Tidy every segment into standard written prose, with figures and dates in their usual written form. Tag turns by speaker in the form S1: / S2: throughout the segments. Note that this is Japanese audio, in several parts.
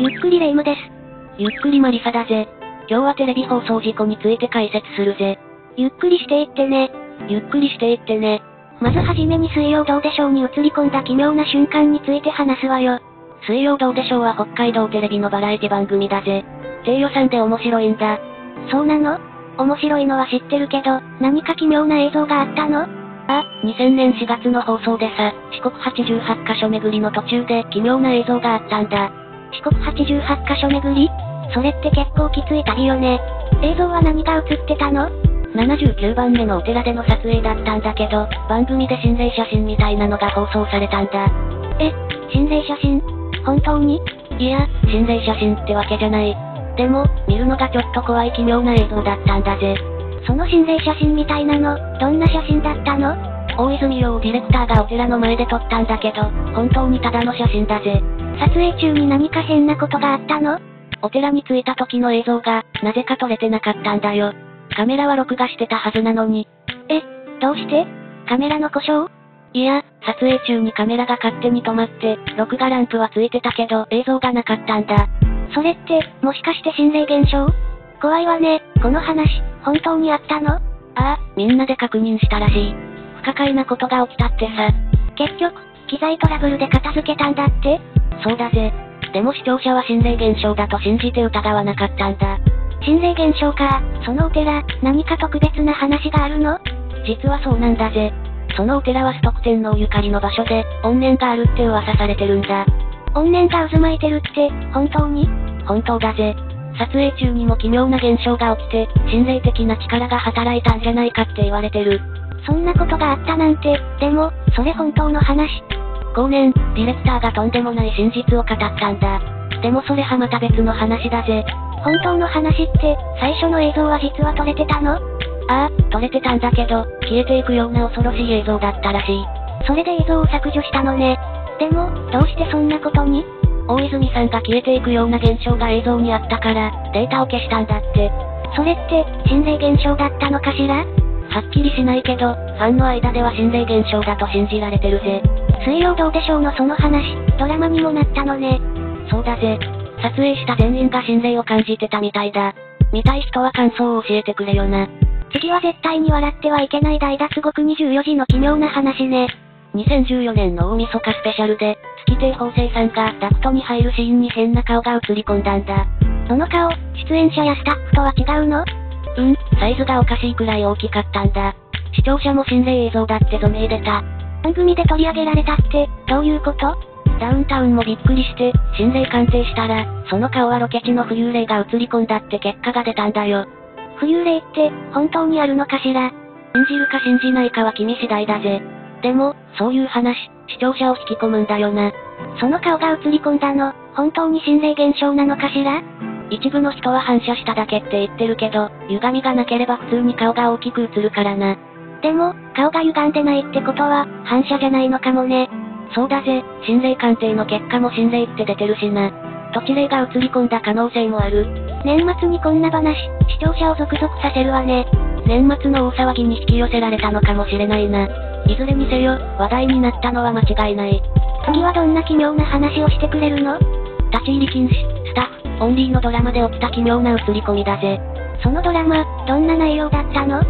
S1: ゆっくりレ夢ムです。
S2: ゆっくりマリサだぜ。今日はテレビ放送事故について解説するぜ。
S1: ゆっくりしていってね。
S2: ゆっくりしていってね。
S1: まずはじめに水曜どうでしょうに映り込んだ奇妙な瞬間について話すわよ。
S2: 水曜どうでしょうは北海道テレビのバラエティ番組だぜ。低予算で面白いんだ。
S1: そうなの？面白いのは知ってるけど、何か奇妙な映像があったの？
S2: 2000年4月の放送でさ、四国88カ所巡りの途中で奇妙な映像があったんだ。
S1: 四国88カ所巡り？それって結構きつい旅よね。映像は何が映ってたの
S2: ？79番目のお寺での撮影だったんだけど、番組で心霊写真みたいなのが放送されたんだ。
S1: 心霊写真？本当に？
S2: いや、心霊写真ってわけじゃない。でも、見るのがちょっと怖い奇妙な映像だったんだぜ。
S1: その心霊写真みたいなの、どんな写真だったの？
S2: 大泉洋ディレクターがお寺の前で撮ったんだけど、本当にただの写真だぜ。
S1: 撮影中に何か変なことがあったの？
S2: お寺に着いた時の映像が、なぜか撮れてなかったんだよ。カメラは録画してたはずなのに。
S1: どうして？カメラの故障？
S2: いや、撮影中にカメラが勝手に止まって、録画ランプはついてたけど、映像がなかったんだ。
S1: それって、もしかして心霊現象？怖いわね、この話、本当にあったの？
S2: みんなで確認したらしい。不可解なことが起きたってさ。
S1: 結局、機材トラブルで片付けたんだって？
S2: そうだぜ。でも視聴者は心霊現象だと信じて疑わなかったんだ。
S1: 心霊現象か。そのお寺、何か特別な話があるの？
S2: 実はそうなんだぜ。そのお寺は崇徳天皇ゆかりの場所で、怨念があるって噂されてるんだ。
S1: 怨念が渦巻いてるって、本当に？
S2: 本当だぜ。撮影中にも奇妙な現象が起きて、心霊的な力が働いたんじゃないかって言われてる。
S1: そんなことがあったなんて、でも、それ本当の話？
S2: 後年、ディレクターがとんでもない真実を語ったんだ。でもそれはまた別の話だぜ。
S1: 本当の話って、最初の映像は実は撮れてたの？
S2: 撮れてたんだけど、消えていくような恐ろしい映像だったらしい。
S1: それで映像を削除したのね。でも、どうしてそんなことに？
S2: 大泉さんが消えていくような現象が映像にあったから、データを消したんだって。
S1: それって、心霊現象だったのかしら？
S2: はっきりしないけど、ファンの間では心霊現象だと信じられてるぜ。
S1: 水曜どうでしょうのその話、ドラマにもなったのね。
S2: そうだぜ。撮影した全員が心霊を感じてたみたいだ。見たい人は感想を教えてくれよな。
S1: 次は絶対に笑ってはいけない大脱獄24時の奇妙な話ね。
S2: 2014年の大晦日スペシャルで、月亭方正さんがダクトに入るシーンに変な顔が映り込んだんだ。
S1: その顔、出演者やスタッフとは違うの？
S2: サイズがおかしいくらい大きかったんだ。視聴者も心霊映像だってぞめい出た。
S1: 番組で取り上げられたって、どういうこと？
S2: ダウンタウンもびっくりして、心霊鑑定したら、その顔はロケ地の浮遊霊が映り込んだって結果が出たんだよ。
S1: 浮遊霊って、本当にあるのかしら？
S2: 信じるか信じないかは君次第だぜ。でも、そういう話、視聴者を引き込むんだよな。
S1: その顔が映り込んだの、本当に心霊現象なのかしら？
S2: 一部の人は反射しただけって言ってるけど、歪みがなければ普通に顔が大きく映るからな。
S1: でも、顔が歪んでないってことは、反射じゃないのかもね。
S2: そうだぜ、心霊鑑定の結果も心霊って出てるしな。土地霊が映り込んだ可能性もある。
S1: 年末にこんな話、視聴者を続々させるわね。
S2: 年末の大騒ぎに引き寄せられたのかもしれないな。いずれにせよ、話題になったのは間違いない。
S1: 次はどんな奇妙な話をしてくれるの？
S2: 立ち入り禁止、スタッフ、オンリーのドラマで起きた奇妙な映り込みだぜ。
S1: そのドラマ、どんな内容だったの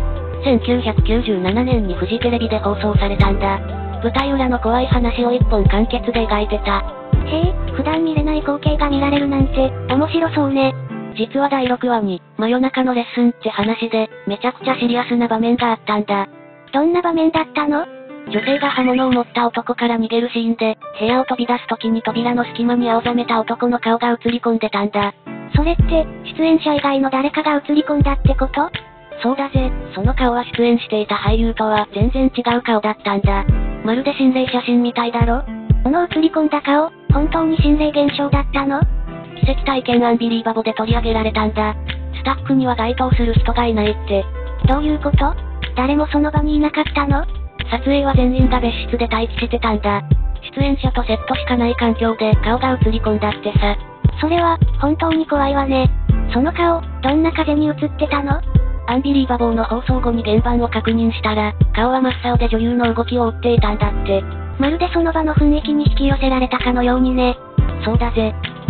S2: ？1997年にフジテレビで放送されたんだ。舞台裏の怖い話を一本完結で描いてた。
S1: 普段見れない光景が見られるなんて、面白そうね。
S2: 実は第6話に、真夜中のレッスンって話で、めちゃくちゃシリアスな場面があったんだ。
S1: どんな場面だったの？
S2: 女性が刃物を持った男から逃げるシーンで、部屋を飛び出す時に扉の隙間に青ざめた男の顔が映り込んでたんだ。
S1: それって、出演者以外の誰かが映り込んだってこと？
S2: そうだぜ、その顔は出演していた俳優とは全然違う顔だったんだ。まるで心霊写真みたいだろ？
S1: この映り込んだ顔、本当に心霊現象だったの？
S2: 奇跡体験アンビリーバボで取り上げられたんだ。スタッフには該当する人がいないって。
S1: どういうこと？誰もその場にいなかったの？
S2: 撮影は全員が別室で待機してたんだ。出演者とセットしかない環境で顔が映り込んだってさ。
S1: それは、本当に怖いわね。その顔、どんな風に映ってたの？
S2: アンビリーバボーの放送後に現場を確認したら、顔は真っ青で女優の動きを追っていたんだって。
S1: まるでその場の雰囲気に引き寄せられたかのようにね。
S2: そうだぜ。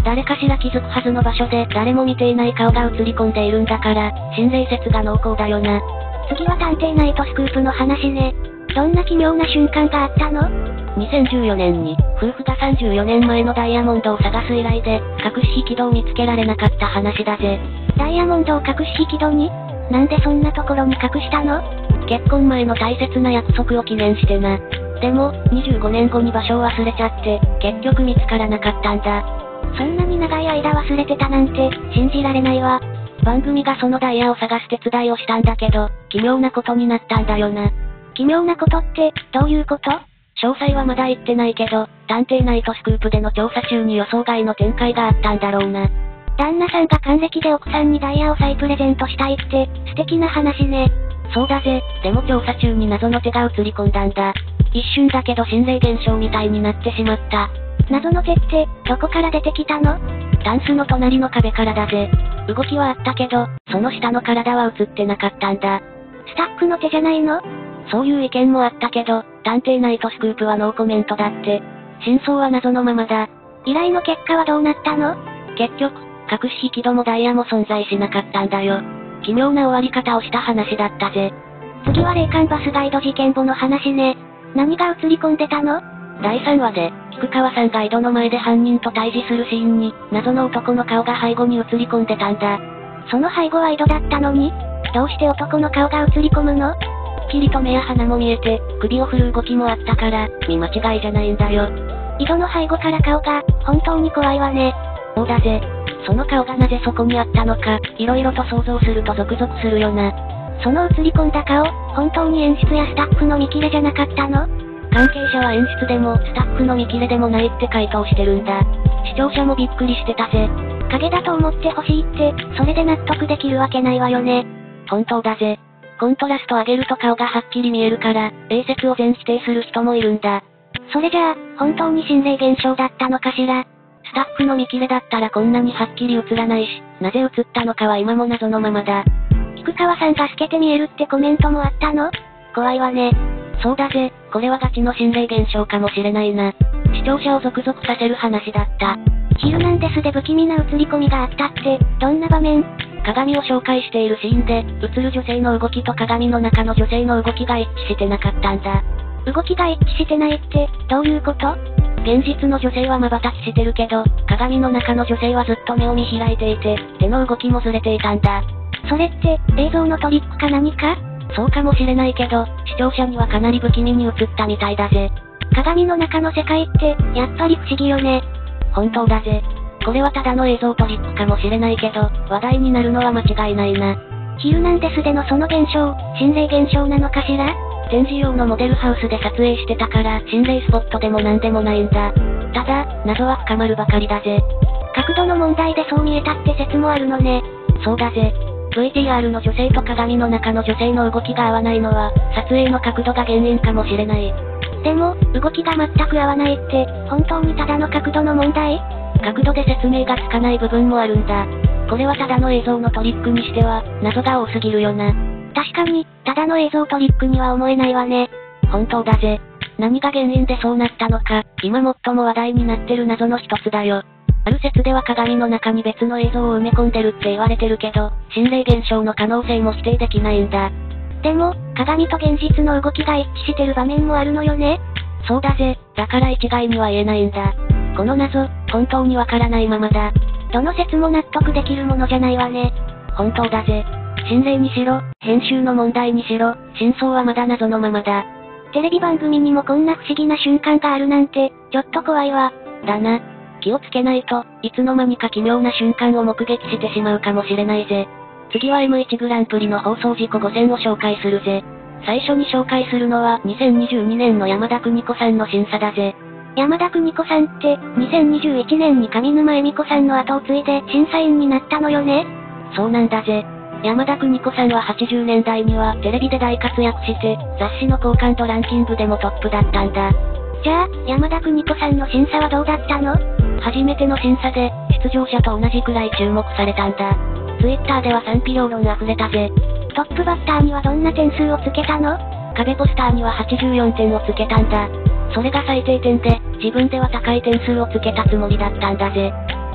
S2: 誰かしら気づくはずの場所で誰も見ていない顔が映り込んでいるんだから、心霊説が濃厚だよな。
S1: 次は探偵ナイトスクープの話ね。どんな奇妙な瞬間があったの？
S2: 2014年に、夫婦が34年前のダイヤモンドを探す依頼で、隠し引き戸を見つけられなかった話だぜ。
S1: ダイヤモンドを隠し引き戸に？なんでそんなところに隠したの？
S2: 結婚前の大切な約束を記念してな。でも、25年後に場所を忘れちゃって、結局見つからなかったんだ。
S1: そんなに長い間忘れてたなんて、信じられないわ。
S2: 番組がそのダイヤを探す手伝いをしたんだけど、奇妙なことになったんだよな。
S1: 奇妙なことって、どういうこと？
S2: 詳細はまだ言ってないけど、探偵ナイトスクープでの調査中に予想外の展開があったんだろうな。
S1: 旦那さんが還暦で奥さんにダイヤを再プレゼントしたいって、素敵な話ね。
S2: そうだぜ、でも調査中に謎の手が映り込んだんだ。一瞬だけど心霊現象みたいになってしまった。
S1: 謎の手って、どこから出てきたの？
S2: タンスの隣の壁からだぜ。動きはあったけど、その下の体は映ってなかったんだ。
S1: スタッフの手じゃないの？
S2: そういう意見もあったけど、探偵ナイトスクープはノーコメントだって。真相は謎のままだ。
S1: 依頼の結果はどうなったの？
S2: 結局、隠し引き戸もダイヤも存在しなかったんだよ。奇妙な終わり方をした話だったぜ。
S1: 次は霊感バスガイド事件簿の話ね。何が映り込んでたの？
S2: 第3話で、菊川さんが井戸の前で犯人と対峙するシーンに、謎の男の顔が背後に映り込んでたんだ。
S1: その背後は井戸だったのに？どうして男の顔が映り込むの？
S2: きりと目や鼻も見えて、首を振る動きもあったから、見間違いじゃないんだよ。
S1: 井戸の背後から顔が、本当に怖いわね。
S2: そうだぜ。その顔がなぜそこにあったのか、色々と想像するとゾクゾクするよな。
S1: その映り込んだ顔、本当に演出やスタッフの見切れじゃなかったの？
S2: 関係者は演出でも、スタッフの見切れでもないって回答してるんだ。視聴者もびっくりしてたぜ。
S1: 影だと思ってほしいって、それで納得できるわけないわよね。
S2: 本当だぜ。コントラスト上げると顔がはっきり見えるから、A説を全否定する人もいるんだ。
S1: それじゃあ、本当に心霊現象だったのかしら？
S2: スタッフの見切れだったらこんなにはっきり映らないし、なぜ映ったのかは今も謎のままだ。
S1: 菊川さんが透けて見えるってコメントもあったの？怖いわね。
S2: そうだぜ、これはガチの心霊現象かもしれないな。視聴者をゾクゾクさせる話だった。
S1: ヒルナンデスで不気味な映り込みがあったって、どんな場面？
S2: 鏡を紹介しているシーンで、映る女性の動きと鏡の中の女性の動きが一致してなかったんだ。
S1: 動きが一致してないって、どういうこと？
S2: 現実の女性は瞬きしてるけど、鏡の中の女性はずっと目を見開いていて、手の動きもずれていたんだ。
S1: それって、映像のトリックか何か？
S2: そうかもしれないけど、視聴者にはかなり不気味に映ったみたいだぜ。
S1: 鏡の中の世界って、やっぱり不思議よね。
S2: 本当だぜ。これはただの映像トリックかもしれないけど、話題になるのは間違いないな。
S1: ヒルナンデスでのその現象、心霊現象なのかしら？
S2: 展示用のモデルハウスで撮影してたから、心霊スポットでもなんでもないんだ。ただ、謎は深まるばかりだぜ。
S1: 角度の問題でそう見えたって説もあるのね。
S2: そうだぜ。VTR の女性と鏡の中の女性の動きが合わないのは、撮影の角度が原因かもしれない。
S1: でも、動きが全く合わないって、本当にただの角度の問題？
S2: 角度で説明がつかない部分もあるんだ。これはただの映像のトリックにしては、謎が多すぎるよな。
S1: 確かに、ただの映像トリックには思えないわね。
S2: 本当だぜ。何が原因でそうなったのか、今最も話題になってる謎の一つだよ。ある説では鏡の中に別の映像を埋め込んでるって言われてるけど、心霊現象の可能性も否定できないんだ。
S1: でも、鏡と現実の動きが一致してる場面もあるのよね。
S2: そうだぜ、だから一概には言えないんだ。この謎、本当にわからないままだ。
S1: どの説も納得できるものじゃないわね。
S2: 本当だぜ。心霊にしろ、編集の問題にしろ、真相はまだ謎のままだ。
S1: テレビ番組にもこんな不思議な瞬間があるなんて、ちょっと怖いわ。
S2: だな。気をつけないと、いつの間にか奇妙な瞬間を目撃してしまうかもしれないぜ。次は M1 グランプリの放送事故5選を紹介するぜ。最初に紹介するのは2022年の山田邦子さんの審査だぜ。
S1: 山田邦子さんって、2021年に上沼恵美子さんの後を継いで審査員になったのよね。
S2: そうなんだぜ。山田邦子さんは80年代にはテレビで大活躍して、雑誌の好感度ランキングでもトップだったんだ。
S1: じゃあ、山田邦子さんの審査はどうだったの？
S2: 初めての審査で、出場者と同じくらい注目されたんだ。Twitter では賛否両論溢れたぜ。
S1: トップバッターにはどんな点数をつけたの？
S2: 壁ポスターには84点をつけたんだ。それが最低点で、自分では高い点数をつけたつもりだったんだぜ。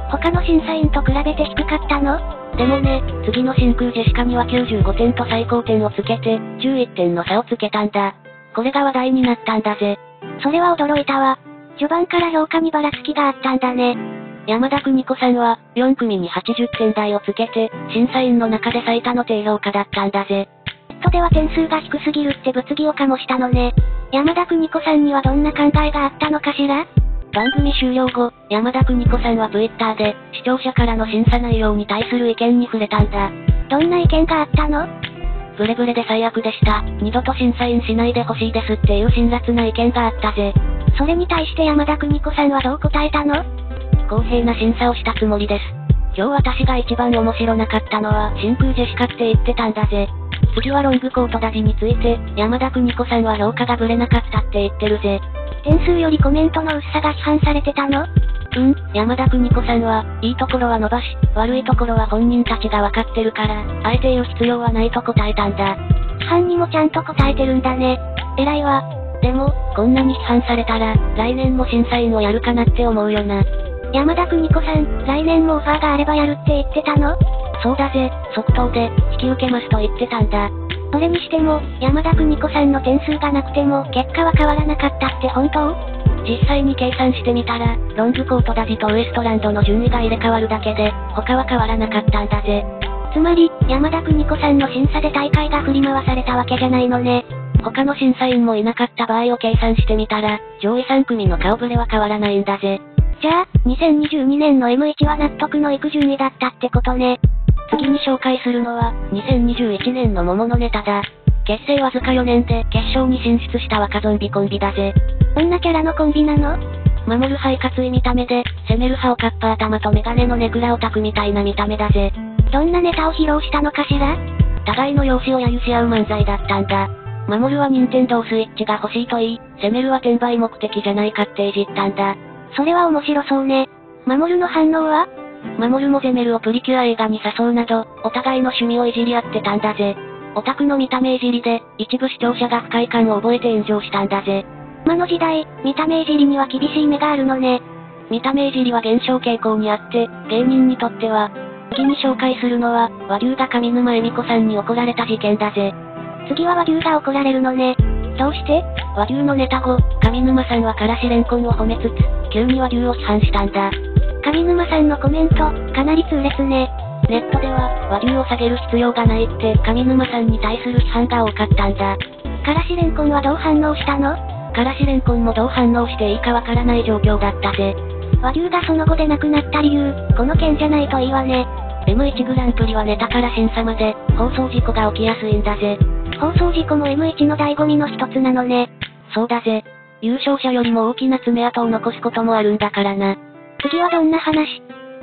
S1: 他の審査員と比べて低かったの？
S2: でもね、次の真空ジェシカには95点と最高点をつけて、11点の差をつけたんだ。これが話題になったんだぜ。
S1: それは驚いたわ。序盤から評価にばらつきがあったんだね。
S2: 山田邦子さんは、4組に80点台をつけて、審査員の中で最多の低評価だったんだぜ。
S1: ネットでは点数が低すぎるって物議を醸したのね。山田邦子さんにはどんな考えがあったのかしら？
S2: 番組終了後、山田邦子さんは Twitter で、視聴者からの審査内容に対する意見に触れたんだ。
S1: どんな意見があったの？
S2: ブレブレで最悪でした。二度と審査員しないでほしいですっていう辛辣な意見があったぜ。
S1: それに対して山田邦子さんはどう答えたの？
S2: 公平な審査をしたつもりです。今日私が一番面白なかったのは真空ジェシカって言ってたんだぜ。次はロングコートダディについて、山田邦子さんは評価がブレなかったって言ってるぜ。
S1: 点数よりコメントの薄さが批判されてたの？
S2: 山田邦子さんは、いいところは伸ばし、悪いところは本人たちがわかってるから、あえて言う必要はないと答えたんだ。
S1: 批判にもちゃんと答えてるんだね。偉いわ。
S2: でも、こんなに批判されたら、来年も審査員をやるかなって思うよな。
S1: 山田邦子さん、来年もオファーがあればやるって言ってたの？
S2: そうだぜ、即答で、引き受けますと言ってたんだ。
S1: それにしても、山田邦子さんの点数がなくても、結果は変わらなかったって本当？
S2: 実際に計算してみたら、ロングコートダディとウエストランドの順位が入れ替わるだけで、他は変わらなかったんだぜ。
S1: つまり、山田邦子さんの審査で大会が振り回されたわけじゃないのね。
S2: 他の審査員もいなかった場合を計算してみたら、上位3組の顔ぶれは変わらないんだぜ。
S1: じゃあ、2022年の M1 は納得のいく順位だったってことね。
S2: 次に紹介するのは、2021年の桃のネタだ。結成わずか4年で決勝に進出した若ゾンビコンビだぜ。
S1: どんなキャラのコンビなの？
S2: 守る派いかつい見た目で、攻める派をカッパ頭とメガネのネクラオタクみたいな見た目だぜ。
S1: どんなネタを披露したのかしら？
S2: 互いの容姿を揶揄し合う漫才だったんだ。守るは任天堂スイッチが欲しいと言い、攻めるは転売目的じゃないかっていじったんだ。
S1: それは面白そうね。守るの反応は？
S2: 守るもゼメルをプリキュア映画に誘うなど、お互いの趣味をいじり合ってたんだぜ。オタクの見た目いじりで、一部視聴者が不快感を覚えて炎上したんだぜ。
S1: 今の時代、見た目いじりには厳しい目があるのね。
S2: 見た目いじりは減少傾向にあって、芸人にとっては、次に紹介するのは、和牛が上沼恵美子さんに怒られた事件だぜ。
S1: 次は和牛が怒られるのね。どうして？
S2: 和牛のネタ後、上沼さんはからしれんこんを褒めつつ、急に和牛を批判したんだ。
S1: 上沼さんのコメント、かなり痛烈ね。
S2: ネットでは、和牛を下げる必要がないって、上沼さんに対する批判が多かったんだ。
S1: からしれんこんはどう反応したの？
S2: からしれんこんもどう反応していいかわからない状況だったぜ。
S1: 和牛がその後で亡くなった理由、この件じゃないといいわね。
S2: M1 グランプリはネタから審査まで、放送事故が起きやすいんだぜ。
S1: 放送事故も M1 の醍醐味の一つなのね。
S2: そうだぜ。優勝者よりも大きな爪痕を残すこともあるんだからな。
S1: 次はどんな話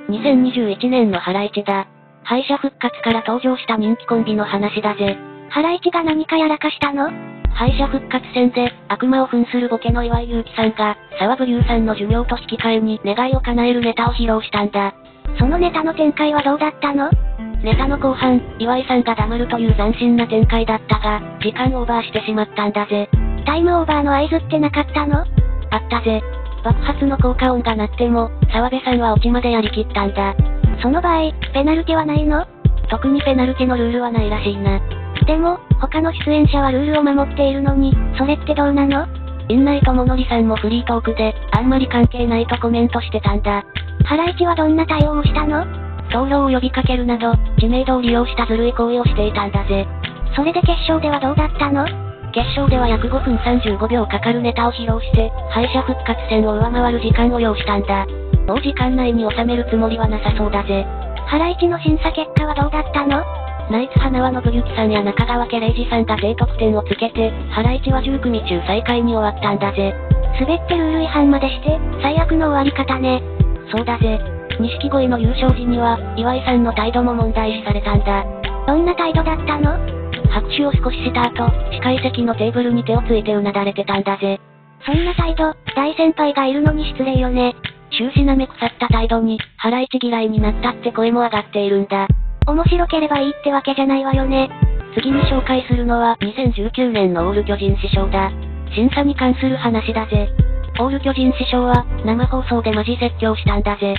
S2: ？2021年のハライチだ。敗者復活から登場した人気コンビの話だぜ。
S1: ハライチが何かやらかしたの？
S2: 敗者復活戦で、悪魔を扮するボケの岩井勇気さんが、沢ブリューさんの寿命と引き換えに願いを叶えるネタを披露したんだ。
S1: そのネタの展開はどうだったの？
S2: ネタの後半、岩井さんが黙るという斬新な展開だったが、時間オーバーしてしまったんだぜ。
S1: タイムオーバーの合図ってなかったの？
S2: あったぜ。爆発の効果音が鳴っても、澤部さんはオチまでやりきったんだ。
S1: その場合、ペナルティはないの？
S2: 特にペナルティのルールはないらしいな。
S1: でも、他の出演者はルールを守っているのに、それってどうなの？
S2: 院内智則さんもフリートークで、あんまり関係ないとコメントしてたんだ。
S1: ハライチはどんな対応をしたの？
S2: 投票を呼びかけるなど、知名度を利用したずるい行為をしていたんだぜ。
S1: それで決勝ではどうだったの？
S2: 決勝では約5分35秒かかるネタを披露して、敗者復活戦を上回る時間を要したんだ。もう時間内に収めるつもりはなさそうだぜ。
S1: ハライチの審査結果はどうだったの？
S2: ナイツ花輪信之さんや中川家礼二さんが低得点をつけて、ハライチは10組中最下位に終わったんだぜ。
S1: 滑ってルール違反までして、最悪の終わり方ね。
S2: そうだぜ。錦鯉の優勝時には、岩井さんの態度も問題視されたんだ。
S1: どんな態度だったの？
S2: 拍手を少しした後、司会席のテーブルに手をついてうなだれてたんだぜ。
S1: そんな態度、大先輩がいるのに失礼よね。
S2: 終始なめ腐った態度に、ハライチ嫌いになったって声も上がっているんだ。
S1: 面白ければいいってわけじゃないわよね。
S2: 次に紹介するのは2019年のオール巨人師匠だ。審査に関する話だぜ。オール巨人師匠は生放送でマジ説教したんだぜ。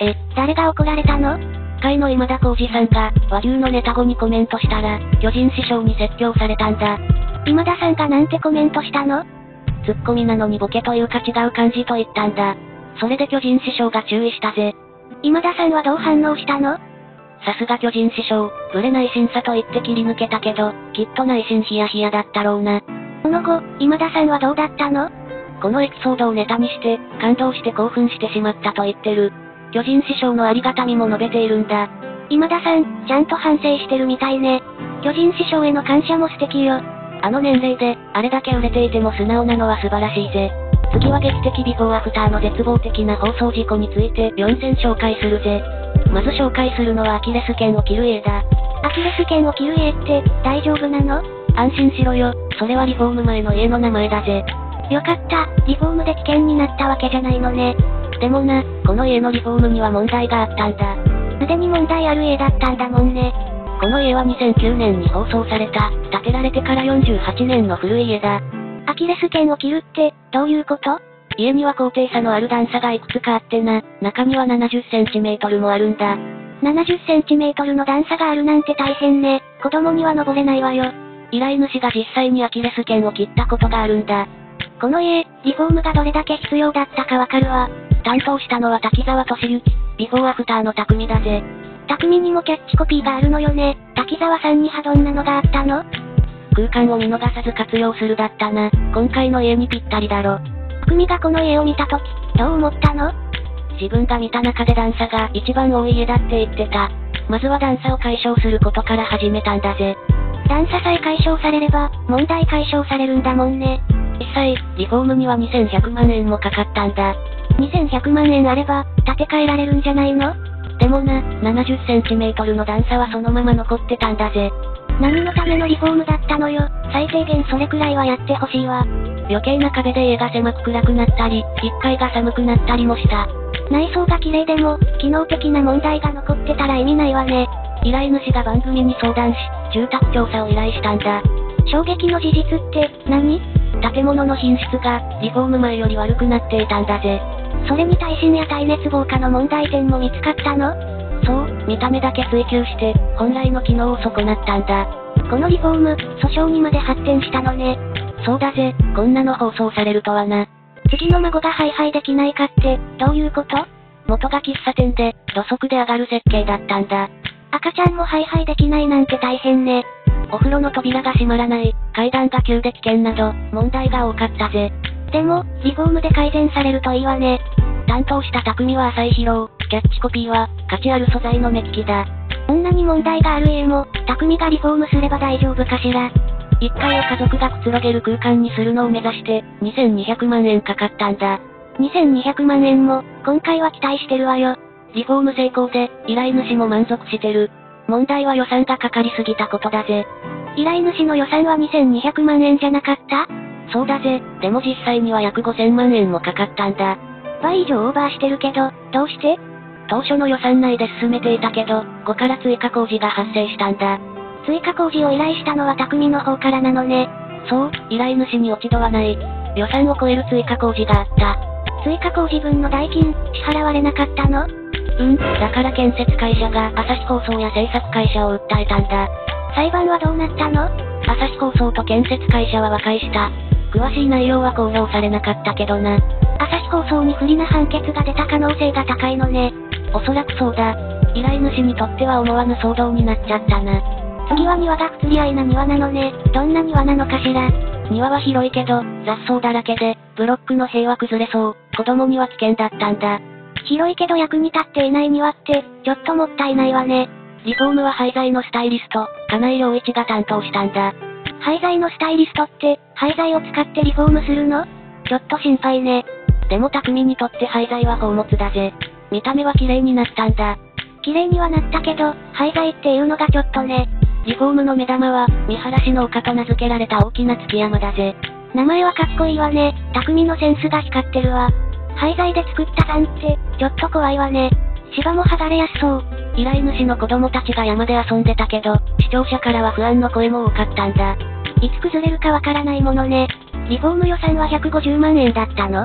S1: 誰が怒られたの？
S2: 会の今田耕司さんが、和牛のネタ後にコメントしたら、巨人師匠に説教されたんだ。
S1: 今田さんがなんてコメントしたの？
S2: ツッコミなのにボケというか違う感じと言ったんだ。それで巨人師匠が注意したぜ。
S1: 今田さんはどう反応したの？
S2: さすが巨人師匠、ブレない審査と言って切り抜けたけど、きっと内心ヒヤヒヤだったろうな。
S1: その後、今田さんはどうだったの？
S2: このエピソードをネタにして、感動して興奮してしまったと言ってる。巨人師匠のありがたみも述べているんだ。
S1: 今田さん、ちゃんと反省してるみたいね。巨人師匠への感謝も素敵よ。
S2: あの年齢で、あれだけ売れていても素直なのは素晴らしいぜ。次は劇的ビフォーアフターの絶望的な放送事故について4選紹介するぜ。まず紹介するのはアキレス腱を切る家だ。
S1: アキレス腱を切る家って、大丈夫なの？
S2: 安心しろよ、それはリフォーム前の家の名前だぜ。
S1: よかった、リフォームで危険になったわけじゃないのね。
S2: でもな、この家のリフォームには問題があったんだ。
S1: すでに問題ある家だったんだもんね。
S2: この家は2009年に放送された、建てられてから48年の古い家だ。
S1: アキレス腱を切るって、どういうこと？
S2: 家には高低差のある段差がいくつかあってな、中には70センチメートルもあるんだ。
S1: 70センチメートルの段差があるなんて大変ね。子供には登れないわよ。
S2: 依頼主が実際にアキレス腱を切ったことがあるんだ。
S1: この家、リフォームがどれだけ必要だったかわかるわ。
S2: 担当したのは滝沢俊之、ビフォーアフターの匠だぜ。
S1: 匠にもキャッチコピーがあるのよね。滝沢さんにはどんなのがあったの？
S2: 空間を見逃さず活用するだったな。今回の家にぴったりだろ。
S1: 匠がこの家を見たとき、どう思ったの？
S2: 自分が見た中で段差が一番多い家だって言ってた。まずは段差を解消することから始めたんだぜ。
S1: 段差さえ解消されれば、問題解消されるんだもんね。
S2: 実際、リフォームには2100万円もかかったんだ。
S1: 2100万円あれば、建て替えられるんじゃないの？
S2: でもな、70センチメートルの段差はそのまま残ってたんだぜ。
S1: 何のためのリフォームだったのよ。最低限それくらいはやってほしいわ。
S2: 余計な壁で家が狭く暗くなったり、1階が寒くなったりもした。
S1: 内装が綺麗でも、機能的な問題が残ってたら意味ないわね。
S2: 依頼主が番組に相談し、住宅調査を依頼したんだ。
S1: 衝撃の事実って何？
S2: 建物の品質が、リフォーム前より悪くなっていたんだぜ。
S1: それに耐震や耐熱防火の問題点も見つかったの？
S2: そう、見た目だけ追求して、本来の機能を損なったんだ。
S1: このリフォーム、訴訟にまで発展したのね。
S2: そうだぜ、こんなの放送されるとはな。
S1: 次の孫がハイハイできないかって、どういうこと？
S2: 元が喫茶店で、土足で上がる設計だったんだ。
S1: 赤ちゃんもハイハイできないなんて大変ね。
S2: お風呂の扉が閉まらない、階段が急で危険など、問題が多かったぜ。
S1: でも、リフォームで改善されるといいわね。
S2: 担当した匠は浅井宏、キャッチコピーは、価値ある素材の目利きだ。
S1: こんなに問題がある家も、匠がリフォームすれば大丈夫かしら。
S2: 1階を家族がくつろげる空間にするのを目指して、2200万円かかったんだ。
S1: 2200万円も、今回は期待してるわよ。
S2: リフォーム成功で、依頼主も満足してる。問題は予算がかかりすぎたことだぜ。
S1: 依頼主の予算は2200万円じゃなかった？
S2: そうだぜ、でも実際には約5000万円もかかったんだ。
S1: 倍以上オーバーしてるけど、どうして？
S2: 当初の予算内で進めていたけど、5から追加工事が発生したんだ。
S1: 追加工事を依頼したのは匠の方からなのね。
S2: そう、依頼主に落ち度はない。予算を超える追加工事があった。
S1: 追加工事分の代金、支払われなかったの？
S2: だから建設会社が朝日放送や制作会社を訴えたんだ。
S1: 裁判はどうなったの？
S2: 朝日放送と建設会社は和解した。詳しい内容は公表されなかったけどな。
S1: 朝日放送に不利な判決が出た可能性が高いのね。
S2: おそらくそうだ。依頼主にとっては思わぬ騒動になっちゃったな。
S1: 次は庭が不釣り合いな庭なのね。どんな庭なのかしら。
S2: 庭は広いけど、雑草だらけで、ブロックの塀は崩れそう。子供には危険だったんだ。
S1: 広いけど役に立っていない庭って、ちょっともったいないわね。
S2: リフォームは廃材のスタイリスト、金井良一が担当したんだ。
S1: 廃材のスタイリストって、廃材を使ってリフォームするの？ちょっと心配ね。
S2: でも匠にとって廃材は宝物だぜ。見た目は綺麗になったんだ。
S1: 綺麗にはなったけど、廃材っていうのがちょっとね。
S2: リフォームの目玉は、見晴らしの丘と名付けられた大きな月山だぜ。
S1: 名前はかっこいいわね。匠のセンスが光ってるわ。廃材で作った山って、ちょっと怖いわね。芝も剥がれやすそう。
S2: 依頼主の子供たちが山で遊んでたけど、視聴者からは不安の声も多かったんだ。
S1: いつ崩れるかわからないものね。リフォーム予算は150万円だったの？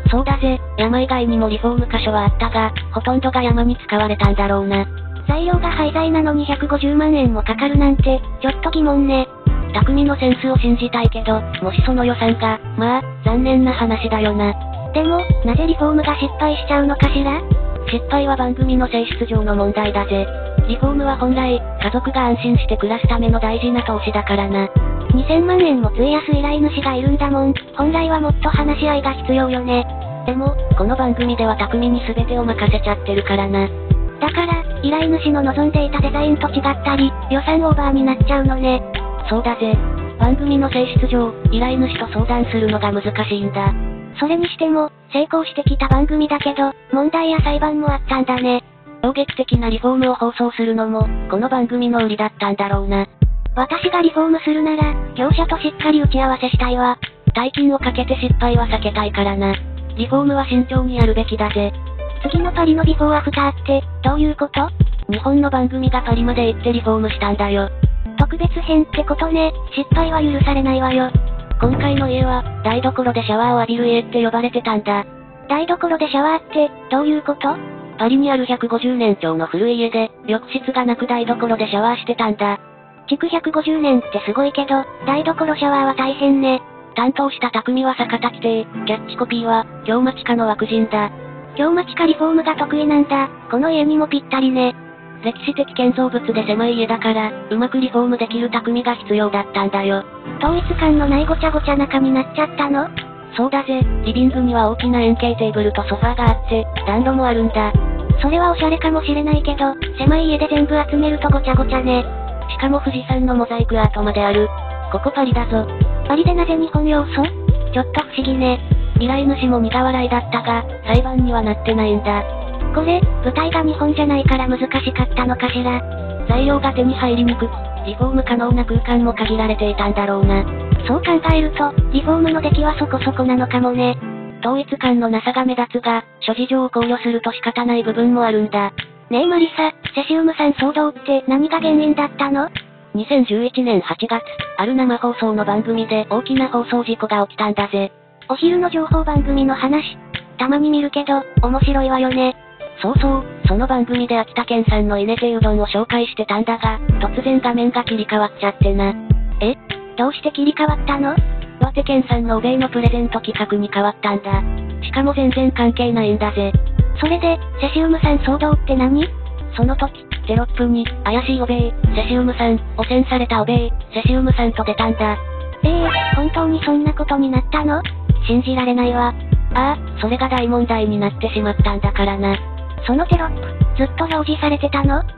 S2: そうだぜ、山以外にもリフォーム箇所はあったが、ほとんどが山に使われたんだろうな。
S1: 材料が廃材なのに150万円もかかるなんて、ちょっと疑問ね。
S2: 匠のセンスを信じたいけど、もしその予算が、まあ、残念な話だよな。
S1: でも、なぜリフォームが失敗しちゃうのかしら？
S2: 失敗は番組の性質上の問題だぜ。リフォームは本来、家族が安心して暮らすための大事な投資だからな。
S1: 2000万円も費やす依頼主がいるんだもん。本来はもっと話し合いが必要よね。
S2: でも、この番組では匠に全てを任せちゃってるからな。
S1: だから、依頼主の望んでいたデザインと違ったり、予算オーバーになっちゃうのね。
S2: そうだぜ。番組の性質上、依頼主と相談するのが難しいんだ。
S1: それにしても、成功してきた番組だけど、問題や裁判もあったんだね。
S2: 衝撃的なリフォームを放送するのも、この番組の売りだったんだろうな。
S1: 私がリフォームするなら、業者としっかり打ち合わせしたいわ。
S2: 大金をかけて失敗は避けたいからな。リフォームは慎重にやるべきだぜ。
S1: 次のパリのビフォーアフターって、どういうこと？
S2: 日本の番組がパリまで行ってリフォームしたんだよ。
S1: 特別編ってことね。失敗は許されないわよ。
S2: 今回の家は、台所でシャワーを浴びる家って呼ばれてたんだ。
S1: 台所でシャワーって、どういうこと？
S2: パリにある150年超の古い家で、浴室がなく台所でシャワーしてたんだ。
S1: 築150年ってすごいけど、台所シャワーは大変ね。
S2: 担当した匠は坂田規定、キャッチコピーは、京町家の枠人だ。
S1: 京町家リフォームが得意なんだ。この家にもぴったりね。
S2: 歴史的建造物で狭い家だから、うまくリフォームできる匠が必要だったんだよ。
S1: 統一感のないごちゃごちゃ中になっちゃったの？
S2: そうだぜ、リビングには大きな円形テーブルとソファーがあって、暖炉もあるんだ。
S1: それはおしゃれかもしれないけど、狭い家で全部集めるとごちゃごちゃね。
S2: しかも富士山のモザイクアートまである。ここパリだぞ。
S1: パリでなぜ日本要素？ちょっと不思議ね。
S2: 依頼主も苦笑いだったが、裁判にはなってないんだ。
S1: これ、舞台が日本じゃないから難しかったのかしら。
S2: 材料が手に入りにくく、リフォーム可能な空間も限られていたんだろうな。
S1: そう考えると、リフォームの出来はそこそこなのかもね。
S2: 統一感のなさが目立つが、諸事情を考慮すると仕方ない部分もあるんだ。
S1: ねえマリサ、セシウム酸騒動って何が原因だったの
S2: ？2011年8月、ある生放送の番組で大きな放送事故が起きたんだぜ。
S1: お昼の情報番組の話。たまに見るけど、面白いわよね。
S2: そうそう、その番組で秋田県産の稲手うどんを紹介してたんだが、突然画面が切り替わっちゃってな。
S1: え？どうして切り替わったの？
S2: 岩手県産のおべいのプレゼント企画に変わったんだ。しかも全然関係ないんだぜ。
S1: それで、セシウム酸騒動って何？
S2: その時、テロップに、怪しいおべい、セシウム酸、汚染されたおべい、セシウム酸と出たんだ。
S1: 本当にそんなことになったの？信じられないわ。
S2: ああ、それが大問題になってしまったんだからな。
S1: そのテロップ、ずっと表示されてたの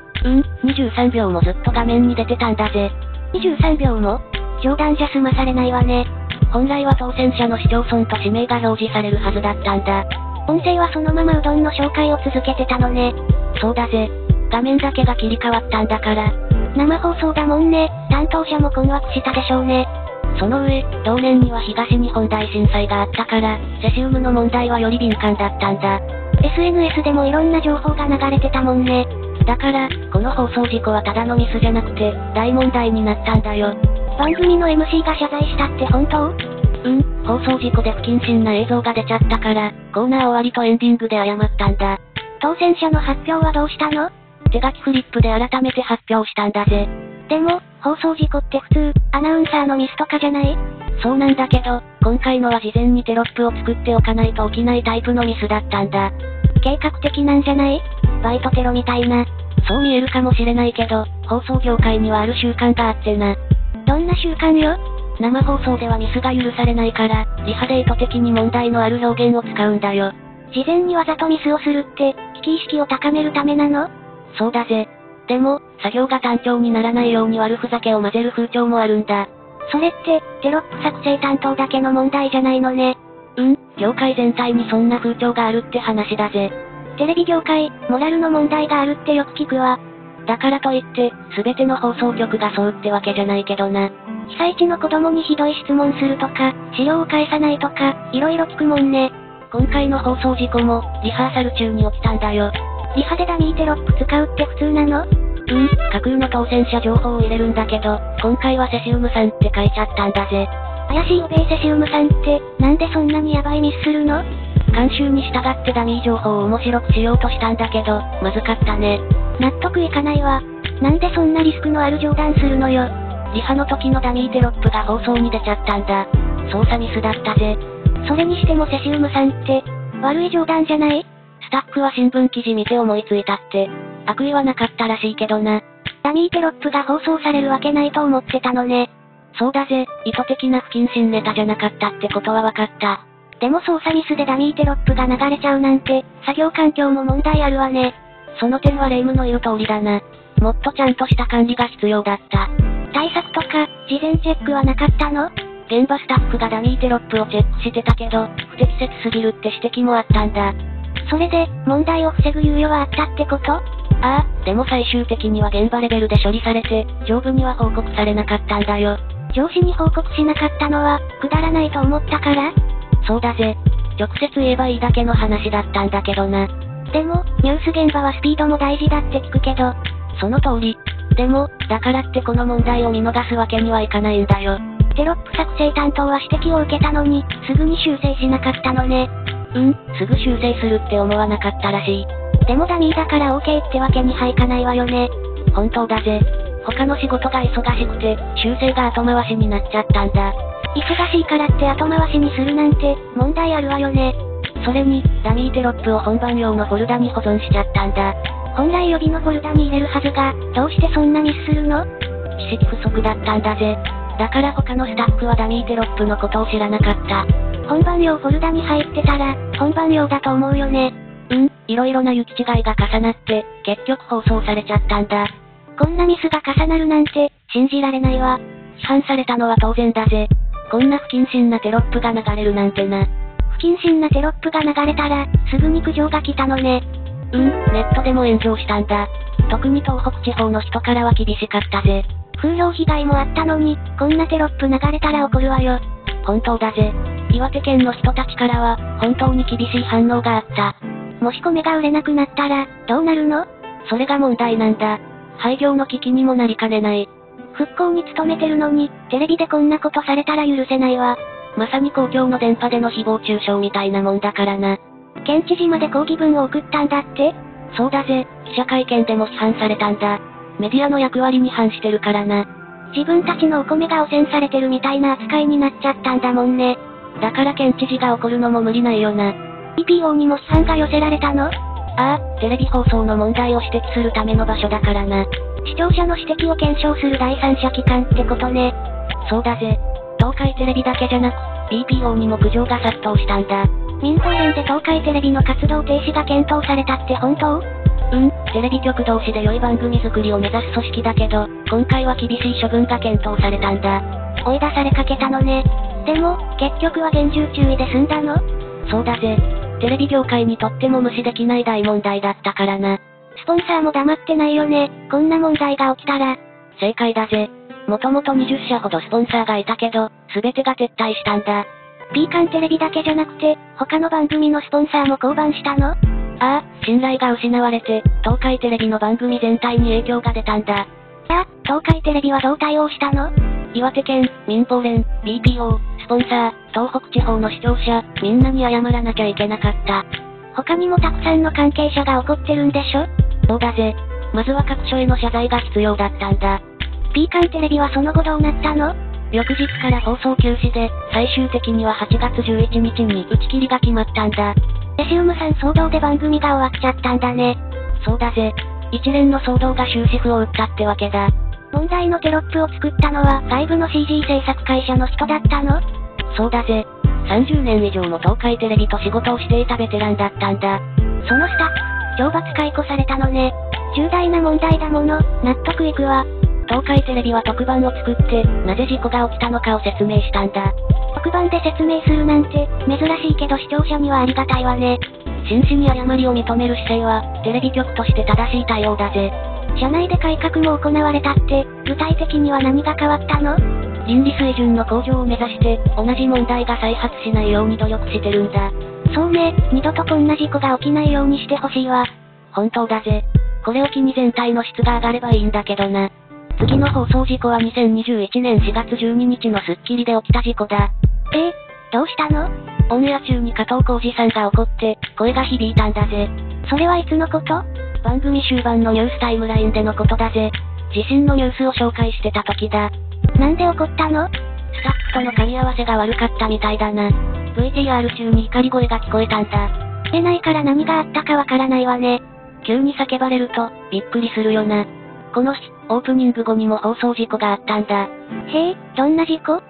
S2: ？23秒もずっと画面に出てたんだぜ。
S1: 23秒も？冗談じゃ済まされないわね。
S2: 本来は当選者の市町村と氏名が表示されるはずだったんだ。
S1: 音声はそのままうどんの紹介を続けてたのね。
S2: そうだぜ。画面だけが切り替わったんだから。
S1: 生放送だもんね。担当者も困惑したでしょうね。
S2: その上、同年には東日本大震災があったから、セシウムの問題はより敏感だったんだ。
S1: SNS でもいろんな情報が流れてたもんね。
S2: だから、この放送事故はただのミスじゃなくて、大問題になったんだよ。
S1: 番組の MC が謝罪したって本当？
S2: 放送事故で不謹慎な映像が出ちゃったから、コーナー終わりとエンディングで謝ったんだ。
S1: 当選者の発表はどうしたの？
S2: 手書きフリップで改めて発表したんだぜ。
S1: でも、放送事故って普通、アナウンサーのミスとかじゃない？
S2: そうなんだけど、今回のは事前にテロップを作っておかないと起きないタイプのミスだったんだ。
S1: 計画的なんじゃない？バイトテロみたいな。
S2: そう見えるかもしれないけど、放送業界にはある習慣があってな。
S1: どんな習慣よ？
S2: 生放送ではミスが許されないから、リハで意図的に問題のある表現を使うんだよ。
S1: 事前にわざとミスをするって、危機意識を高めるためなの？
S2: そうだぜ。でも、作業が単調にならないように悪ふざけを混ぜる風潮もあるんだ。
S1: それって、テロップ作成担当だけの問題じゃないのね。
S2: 業界全体にそんな風潮があるって話だぜ。
S1: テレビ業界、モラルの問題があるってよく聞くわ。
S2: だからといって、すべての放送局がそうってわけじゃないけどな。
S1: 被災地の子供にひどい質問するとか、資料を返さないとか、いろいろ聞くもんね。
S2: 今回の放送事故も、リハーサル中に起きたんだよ。
S1: リハでダミーテロップ使うって普通なの？
S2: 架空の当選者情報を入れるんだけど、今回はセシウム酸って書いちゃったんだぜ。
S1: 怪しいおべいセシウム酸って、なんでそんなにヤバいミスするの？
S2: 慣習に従ってダミー情報を面白くしようとしたんだけど、まずかったね。
S1: 納得いかないわ。なんでそんなリスクのある冗談するのよ。
S2: リハの時のダミーテロップが放送に出ちゃったんだ。操作ミスだったぜ。
S1: それにしてもセシウムさんって、悪い冗談じゃない？
S2: スタッフは新聞記事見て思いついたって。悪意はなかったらしいけどな。
S1: ダミーテロップが放送されるわけないと思ってたのね。
S2: そうだぜ、意図的な不謹慎ネタじゃなかったってことは分かった。
S1: でも操作ミスでダミーテロップが流れちゃうなんて、作業環境も問題あるわね。
S2: その点は霊夢の言う通りだな。もっとちゃんとした管理が必要だった。
S1: 対策とか、事前チェックはなかったの？
S2: 現場スタッフがダミーテロップをチェックしてたけど、不適切すぎるって指摘もあったんだ。
S1: それで、問題を防ぐ猶予はあったってこと？
S2: ああ、でも最終的には現場レベルで処理されて、上部には報告されなかったんだよ。
S1: 上司に報告しなかったのは、くだらないと思ったから？
S2: そうだぜ。直接言えばいいだけの話だったんだけどな。
S1: でも、ニュース現場はスピードも大事だって聞くけど。
S2: その通り。でも、だからってこの問題を見逃すわけにはいかないんだよ。
S1: テロップ作成担当は指摘を受けたのに、すぐに修正しなかったのね。
S2: すぐ修正するって思わなかったらしい。
S1: でもダミーだから OK ってわけにはいかないわよね。
S2: 本当だぜ。他の仕事が忙しくて、修正が後回しになっちゃったんだ。
S1: 忙しいからって後回しにするなんて、問題あるわよね。
S2: それに、ダミーテロップを本番用のフォルダに保存しちゃったんだ。
S1: 本来予備のフォルダに入れるはずが、どうしてそんなミスするの？
S2: 知識不足だったんだぜ。だから他のスタッフはダミーテロップのことを知らなかった。
S1: 本番用フォルダに入ってたら、本番用だと思うよね。
S2: いろいろな行き違いが重なって、結局放送されちゃったんだ。
S1: こんなミスが重なるなんて、信じられないわ。
S2: 批判されたのは当然だぜ。こんな不謹慎なテロップが流れるなんてな。
S1: 不謹慎なテロップが流れたら、すぐに苦情が来たのね。
S2: ネットでも炎上したんだ。特に東北地方の人からは厳しかったぜ。
S1: 風評被害もあったのに、こんなテロップ流れたら怒るわよ。
S2: 本当だぜ。岩手県の人たちからは、本当に厳しい反応があった。
S1: もし米が売れなくなったら、どうなるの？
S2: それが問題なんだ。廃業の危機にもなりかねない。
S1: 復興に努めてるのに、テレビでこんなことされたら許せないわ。
S2: まさに公共の電波での誹謗中傷みたいなもんだからな。
S1: 県知事まで抗議文を送ったんだって？
S2: そうだぜ、記者会見でも批判されたんだ。メディアの役割に反してるからな。
S1: 自分たちのお米が汚染されてるみたいな扱いになっちゃったんだもんね。
S2: だから県知事が怒るのも無理ないよな。
S1: TPO にも批判が寄せられたの？
S2: テレビ放送の問題を指摘するための場所だからな。
S1: 視聴者の指摘を検証する第三者機関ってことね。
S2: そうだぜ。東海テレビだけじゃなく、BPO にも苦情が殺到したんだ。
S1: 民放連で東海テレビの活動停止が検討されたって本当？
S2: テレビ局同士で良い番組作りを目指す組織だけど、今回は厳しい処分が検討されたんだ。
S1: 追い出されかけたのね。でも、結局は厳重注意で済んだの？
S2: そうだぜ。テレビ業界にとっても無視できない大問題だったからな。
S1: スポンサーも黙ってないよね。こんな問題が起きたら。
S2: 正解だぜ。もともと20社ほどスポンサーがいたけど、すべてが撤退したんだ。
S1: ピーカンテレビだけじゃなくて、他の番組のスポンサーも降板したの？
S2: 信頼が失われて、東海テレビの番組全体に影響が出たんだ。
S1: 東海テレビはどう対応したの？
S2: 岩手県、民放連、BPO、スポンサー、東北地方の視聴者、みんなに謝らなきゃいけなかった。
S1: 他にもたくさんの関係者が怒ってるんでしょ？
S2: そうだぜ。まずは各所への謝罪が必要だったんだ。
S1: ピーカンテレビはその後どうなったの？
S2: 翌日から放送休止で、最終的には8月11日に打ち切りが決まったんだ。
S1: セシウムさん騒動で番組が終わっちゃったんだね。
S2: そうだぜ。一連の騒動が終止符を打ったってわけだ。
S1: 問題のテロップを作ったのは外部の CG 制作会社の人だったの？
S2: そうだぜ。30年以上も東海テレビと仕事をしていたベテランだったんだ。
S1: そのスタッフ、懲罰解雇されたのね。重大な問題だもの、納得いくわ。
S2: 東海テレビは特番を作って、なぜ事故が起きたのかを説明したんだ。
S1: 特番で説明するなんて、珍しいけど視聴者にはありがたいわね。
S2: 真摯に誤りを認める姿勢は、テレビ局として正しい対応だぜ。
S1: 社内で改革も行われたって、具体的には何が変わったの？
S2: 倫理水準の向上を目指して、同じ問題が再発しないように努力してるんだ。
S1: そうね、二度とこんな事故が起きないようにしてほしいわ。
S2: 本当だぜ。これを機に全体の質が上がればいいんだけどな。次の放送事故は2021年4月12日のスッキリで起きた事故だ。
S1: どうしたの？
S2: オンエア中に加藤浩次さんが怒って、声が響いたんだぜ。
S1: それはいつのこと？
S2: 番組終盤のニュースタイムラインでのことだぜ。自身のニュースを紹介してた時だ。
S1: なんで怒ったの？
S2: スタッフとの噛み合わせが悪かったみたいだな。VTR 中に怒り声が聞こえたんだ。
S1: 出ないから何があったかわからないわね。
S2: 急に叫ばれると、びっくりするよな。この日、オープニング後にも放送事故があったんだ。
S1: へえ、どんな事故？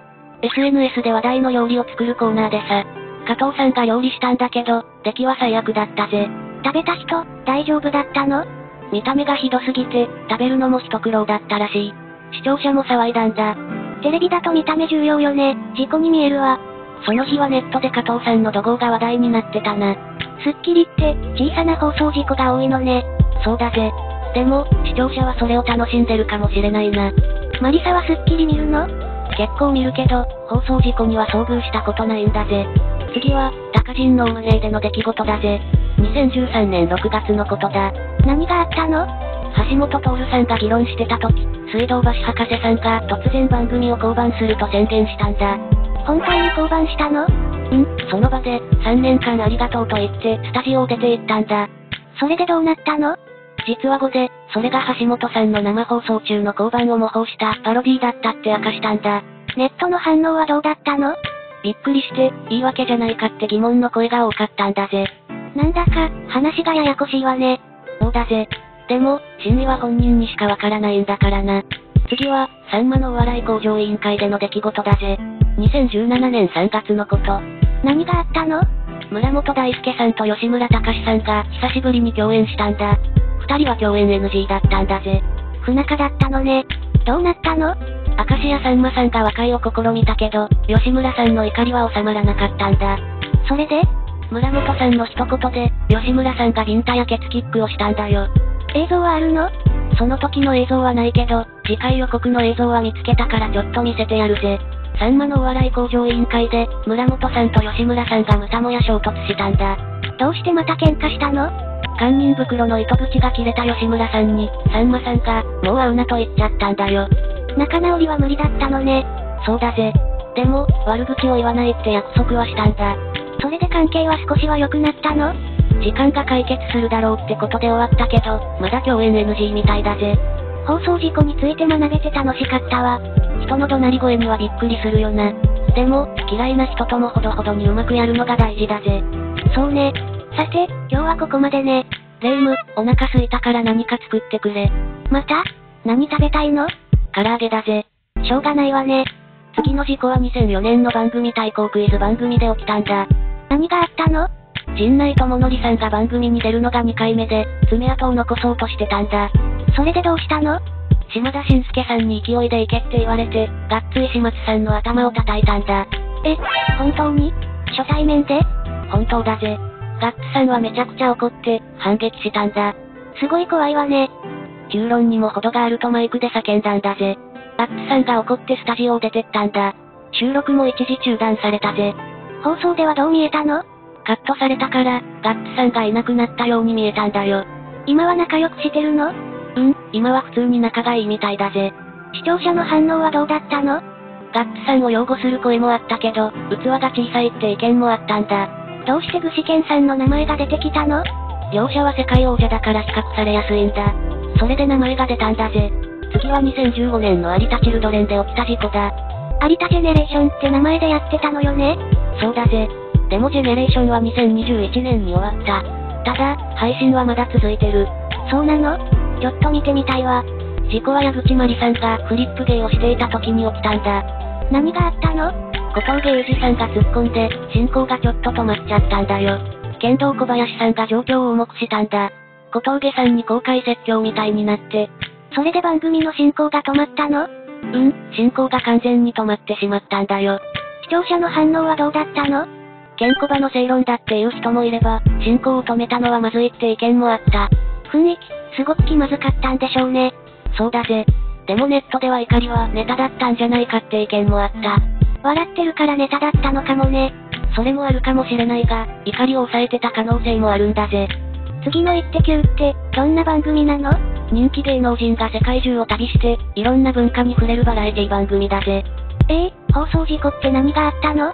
S2: SNS で話題の料理を作るコーナーでさ、加藤さんが料理したんだけど、出来は最悪だったぜ。
S1: 食べた人、大丈夫だったの？
S2: 見た目がひどすぎて、食べるのも一苦労だったらしい。視聴者も騒いだんだ。
S1: テレビだと見た目重要よね。事故に見えるわ。
S2: その日はネットで加藤さんの怒号が話題になってたな。
S1: スッキリって、小さな放送事故が多いのね。
S2: そうだぜ。でも、視聴者はそれを楽しんでるかもしれないな。
S1: マリサはスッキリ見るの？
S2: 結構見るけど、放送事故には遭遇したことないんだぜ。次は、高人の運営での出来事だぜ。2013年6月のことだ。
S1: 何があったの？
S2: 橋本徹さんが議論してた時、水道橋博士さんが突然番組を降板すると宣言したんだ。
S1: 本当に降板したの？
S2: その場で、3年間ありがとうと言って、スタジオを出て行ったんだ。
S1: それでどうなったの？
S2: 実は後で、それが橋本さんの生放送中の降板を模倣したパロディだったって明かしたんだ。
S1: ネットの反応はどうだったの？
S2: びっくりして、言い訳じゃないかって疑問の声が多かったんだぜ。
S1: なんだか、話がややこしいわね。
S2: そうだぜ。でも、真意は本人にしかわからないんだからな。次は、さんまのお笑い向上委員会での出来事だぜ。2017年3月のこと。
S1: 何があったの？
S2: 村本大輔さんと吉村隆さんが久しぶりに共演したんだ。二人は共演 NG だったんだぜ。
S1: 不仲だったのね。どうなったの？
S2: 明石家さんまさんが和解を試みたけど、吉村さんの怒りは収まらなかったんだ。
S1: それで？
S2: 村本さんの一言で、吉村さんがビンタやケツキックをしたんだよ。
S1: 映像はあるの？
S2: その時の映像はないけど、次回予告の映像は見つけたからちょっと見せてやるぜ。さんまのお笑い向上委員会で、村本さんと吉村さんがまたもや衝突したんだ。
S1: どうしてまた喧嘩したの？
S2: 堪忍袋の糸口が切れた吉村さんに、さんまさんが、もう会うなと言っちゃったんだよ。
S1: 仲直りは無理だったのね。
S2: そうだぜ。でも、悪口を言わないって約束はしたんだ。
S1: それで関係は少しは良くなったの？
S2: 時間が解決するだろうってことで終わったけど、まだ共演 NG みたいだぜ。
S1: 放送事故について学べて楽しかったわ。
S2: 人の怒鳴り声にはびっくりするよな。でも、嫌いな人ともほどほどにうまくやるのが大事だぜ。
S1: そうね。さて、今日はここまでね。
S2: レイム、お腹すいたから何か作ってくれ。
S1: また？何食べたいの？
S2: 唐揚げだぜ。
S1: しょうがないわね。
S2: 次の事故は2004年の番組対抗クイズ番組で起きたんだ。
S1: 何があったの？
S2: 陣内智則さんが番組に出るのが2回目で、爪痕を残そうとしてたんだ。
S1: それでどうしたの？
S2: 島田紳介さんに勢いで行けって言われて、がっつい始末さんの頭を叩いたんだ。
S1: え、本当に？初対面で？
S2: 本当だぜ。ガッツさんはめちゃくちゃ怒って、反撃したんだ。
S1: すごい怖いわね。
S2: 中論にも程があるとマイクで叫んだんだぜ。ガッツさんが怒ってスタジオを出てったんだ。収録も一時中断されたぜ。
S1: 放送ではどう見えたの？
S2: カットされたから、ガッツさんがいなくなったように見えたんだよ。
S1: 今は仲良くしてるの？
S2: 今は普通に仲がいいみたいだぜ。
S1: 視聴者の反応はどうだったの？
S2: ガッツさんを擁護する声もあったけど、器が小さいって意見もあったんだ。
S1: どうして具志堅さんの名前が出てきたの？
S2: 両者は世界王者だから比較されやすいんだ。それで名前が出たんだぜ。次は2015年の有田チルドレンで起きた事故だ。
S1: 有田ジェネレーションって名前でやってたのよね？
S2: そうだぜ。でもジェネレーションは2021年に終わった。ただ、配信はまだ続いてる。
S1: そうなの？ちょっと見てみたいわ。
S2: 事故は矢口真理さんがフリップ芸をしていた時に起きたんだ。
S1: 何があったの？
S2: 小峠裕二さんが突っ込んで、進行がちょっと止まっちゃったんだよ。剣道小林さんが状況を重くしたんだ。小峠さんに公開説教みたいになって。
S1: それで番組の進行が止まったの？
S2: 進行が完全に止まってしまったんだよ。
S1: 視聴者の反応はどうだったの？
S2: ケンコバの正論だっていう人もいれば、進行を止めたのはまずいって意見もあった。
S1: 雰囲気、すごく気まずかったんでしょうね。
S2: そうだぜ。でもネットでは怒りはネタだったんじゃないかって意見もあった。
S1: 笑ってるからネタだったのかもね。
S2: それもあるかもしれないが、怒りを抑えてた可能性もあるんだぜ。
S1: 次のイッテ Q って、どんな番組なの？
S2: 人気芸能人が世界中を旅して、いろんな文化に触れるバラエティ番組だぜ。
S1: 放送事故って何があったの？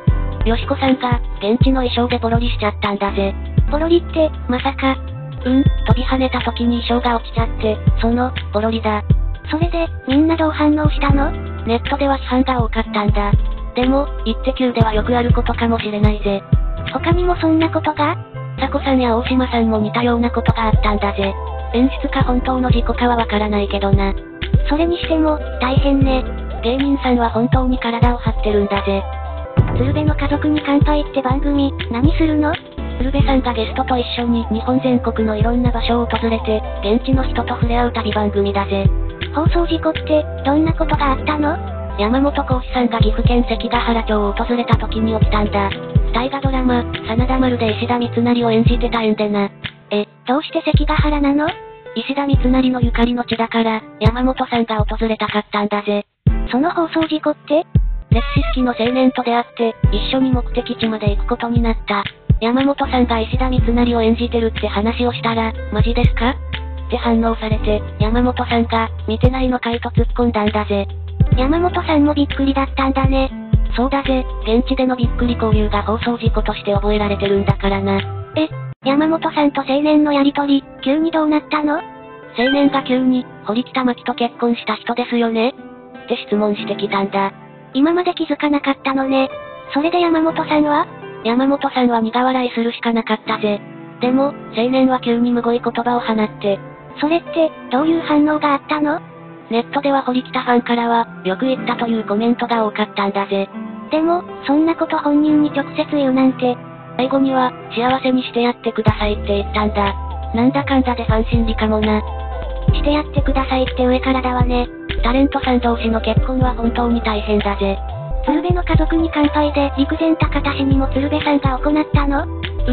S2: よしこさんが、現地の衣装でポロリしちゃったんだぜ。
S1: ポロリって、まさか。
S2: 飛び跳ねた時に衣装が落ちちゃって、ポロリだ。
S1: それで、みんなどう反応したの？
S2: ネットでは批判が多かったんだ。でも、イッテ Q ではよくあることかもしれないぜ。
S1: 他にもそんなことが？
S2: 佐古さんや大島さんも似たようなことがあったんだぜ。演出か本当の事故かはわからないけどな。
S1: それにしても、大変ね。
S2: 芸人さんは本当に体を張ってるんだぜ。
S1: 鶴瓶の家族に乾杯って番組、何するの？
S2: 鶴瓶さんがゲストと一緒に日本全国のいろんな場所を訪れて、現地の人と触れ合う旅番組だぜ。
S1: 放送事故って、どんなことがあったの？
S2: 山本浩二さんが岐阜県関ヶ原町を訪れた時に起きたんだ。大河ドラマ、真田丸で石田三成を演じてた縁でな。
S1: どうして関ヶ原なの？
S2: 石田三成のゆかりの地だから、山本さんが訪れたかったんだぜ。
S1: その放送事故って？
S2: 歴史好きの青年と出会って、一緒に目的地まで行くことになった。山本さんが石田三成を演じてるって話をしたら、マジですか？って反応されて、山本さんが、見てないのかいと突っ込んだんだぜ。
S1: 山本さんもびっくりだったんだね。
S2: そうだぜ、現地でのびっくり交流が放送事故として覚えられてるんだからな。
S1: 山本さんと青年のやりとり、急にどうなったの？
S2: 青年が急に、堀北真希と結婚した人ですよね？って質問してきたんだ。
S1: 今まで気づかなかったのね。それで山本さんは？
S2: 山本さんは苦笑いするしかなかったぜ。でも、青年は急にむごい言葉を放って。
S1: それって、どういう反応があったの？
S2: ネットでは堀北ファンからは、よく言ったというコメントが多かったんだぜ。
S1: でも、そんなこと本人に直接言うなんて。
S2: 最後には、幸せにしてやってくださいって言ったんだ。なんだかんだでファン心理かもな。
S1: してやってくださいって上からだわね。
S2: タレントさん同士の結婚は本当に大変だぜ。
S1: 鶴瓶の家族に乾杯で陸前高田市にも鶴瓶さんが行ったの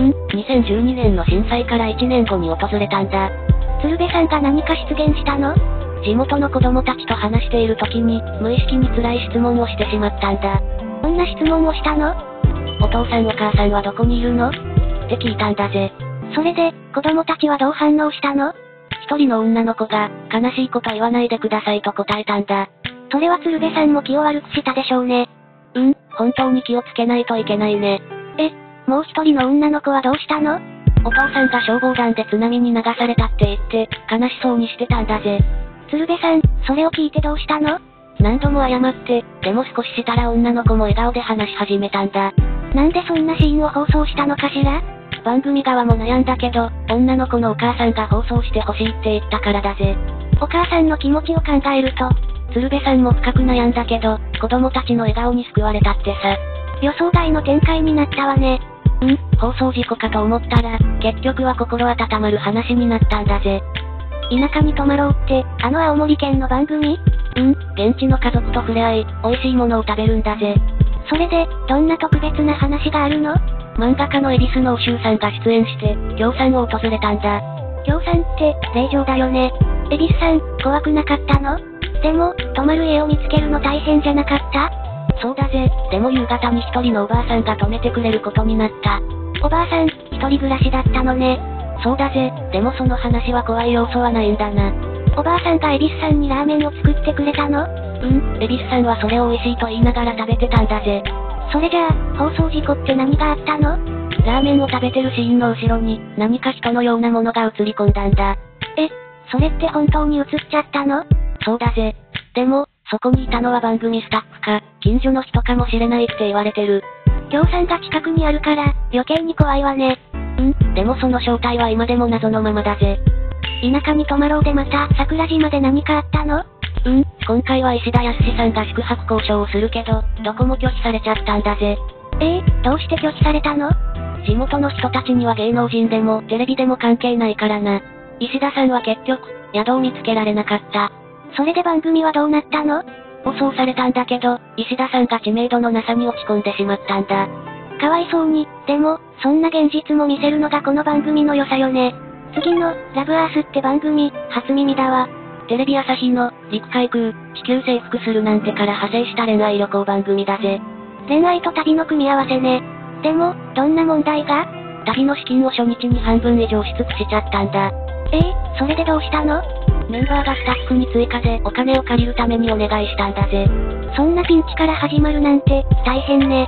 S2: ？2012年の震災から1年後に訪れたんだ。
S1: 鶴瓶さんが何か出現したの？
S2: 地元の子供たちと話している時に、無意識に辛い質問をしてしまったんだ。
S1: どんな質問をしたの？
S2: お父さんお母さんはどこにいるの？って聞いたんだぜ。
S1: それで、子供たちはどう反応したの？
S2: 一人の女の子が、悲しいこと言わないでくださいと答えたんだ。
S1: それは鶴瓶さんも気を悪くしたでしょうね。
S2: 本当に気をつけないといけないね。
S1: もう一人の女の子はどうしたの？
S2: お父さんが消防団で津波に流されたって言って、悲しそうにしてたんだぜ。
S1: 鶴瓶さん、それを聞いてどうしたの？
S2: 何度も謝って、でも少ししたら女の子も笑顔で話し始めたんだ。
S1: なんでそんなシーンを放送したのかしら？
S2: 番組側も悩んだけど、女の子のお母さんが放送してほしいって言ったからだぜ。
S1: お母さんの気持ちを考えると、
S2: 鶴瓶さんも深く悩んだけど、子供たちの笑顔に救われたってさ。
S1: 予想外の展開になったわね。
S2: 放送事故かと思ったら、結局は心温まる話になったんだぜ。
S1: 田舎に泊まろうって、あの青森県の番組？
S2: 現地の家族と触れ合い、美味しいものを食べるんだぜ。
S1: それで、どんな特別な話があるの？
S2: 漫画家の恵比寿のおしゅうさんが出演して、京さんを訪れたんだ。
S1: 京さんって、令嬢だよね。恵比寿さん、怖くなかったの？でも、泊まる家を見つけるの大変じゃなかった？
S2: そうだぜ。でも夕方に一人のおばあさんが泊めてくれることになった。
S1: おばあさん、一人暮らしだったのね。
S2: そうだぜ。でもその話は怖い要素はないんだな。
S1: おばあさんが恵比寿さんにラーメンを作ってくれたの？
S2: 恵比寿さんはそれを美味しいと言いながら食べてたんだぜ。
S1: それじゃあ、放送事故って何があったの？
S2: ラーメンを食べてるシーンの後ろに、何か人のようなものが映り込んだんだ。
S1: それって本当に映っちゃったの？
S2: そうだぜ。でも、そこにいたのは番組スタッフか、近所の人かもしれないって言われてる。
S1: 京さんが近くにあるから、余計に怖いわね。
S2: でもその正体は今でも謎のままだぜ。
S1: 田舎に泊まろうでまた、桜島で何かあったの？
S2: 今回は石田康さんが宿泊交渉をするけど、どこも拒否されちゃったんだぜ。
S1: どうして拒否されたの？
S2: 地元の人たちには芸能人でもテレビでも関係ないからな。石田さんは結局、宿を見つけられなかった。
S1: それで番組はどうなったの？
S2: 放送されたんだけど、石田さんが知名度のなさに落ち込んでしまったんだ。
S1: かわいそうに、でも、そんな現実も見せるのがこの番組の良さよね。次の、ラブアースって番組、初耳だわ。
S2: テレビ朝日の、陸海空、地球征服するなんてから派生した恋愛旅行番組だぜ。
S1: 恋愛と旅の組み合わせね。でも、どんな問題が？
S2: 旅の資金を初日に半分以上支出しちゃったんだ。
S1: それでどうしたの？
S2: メンバーがスタッフに追加でお金を借りるためにお願いしたんだぜ。
S1: そんなピンチから始まるなんて、大変ね。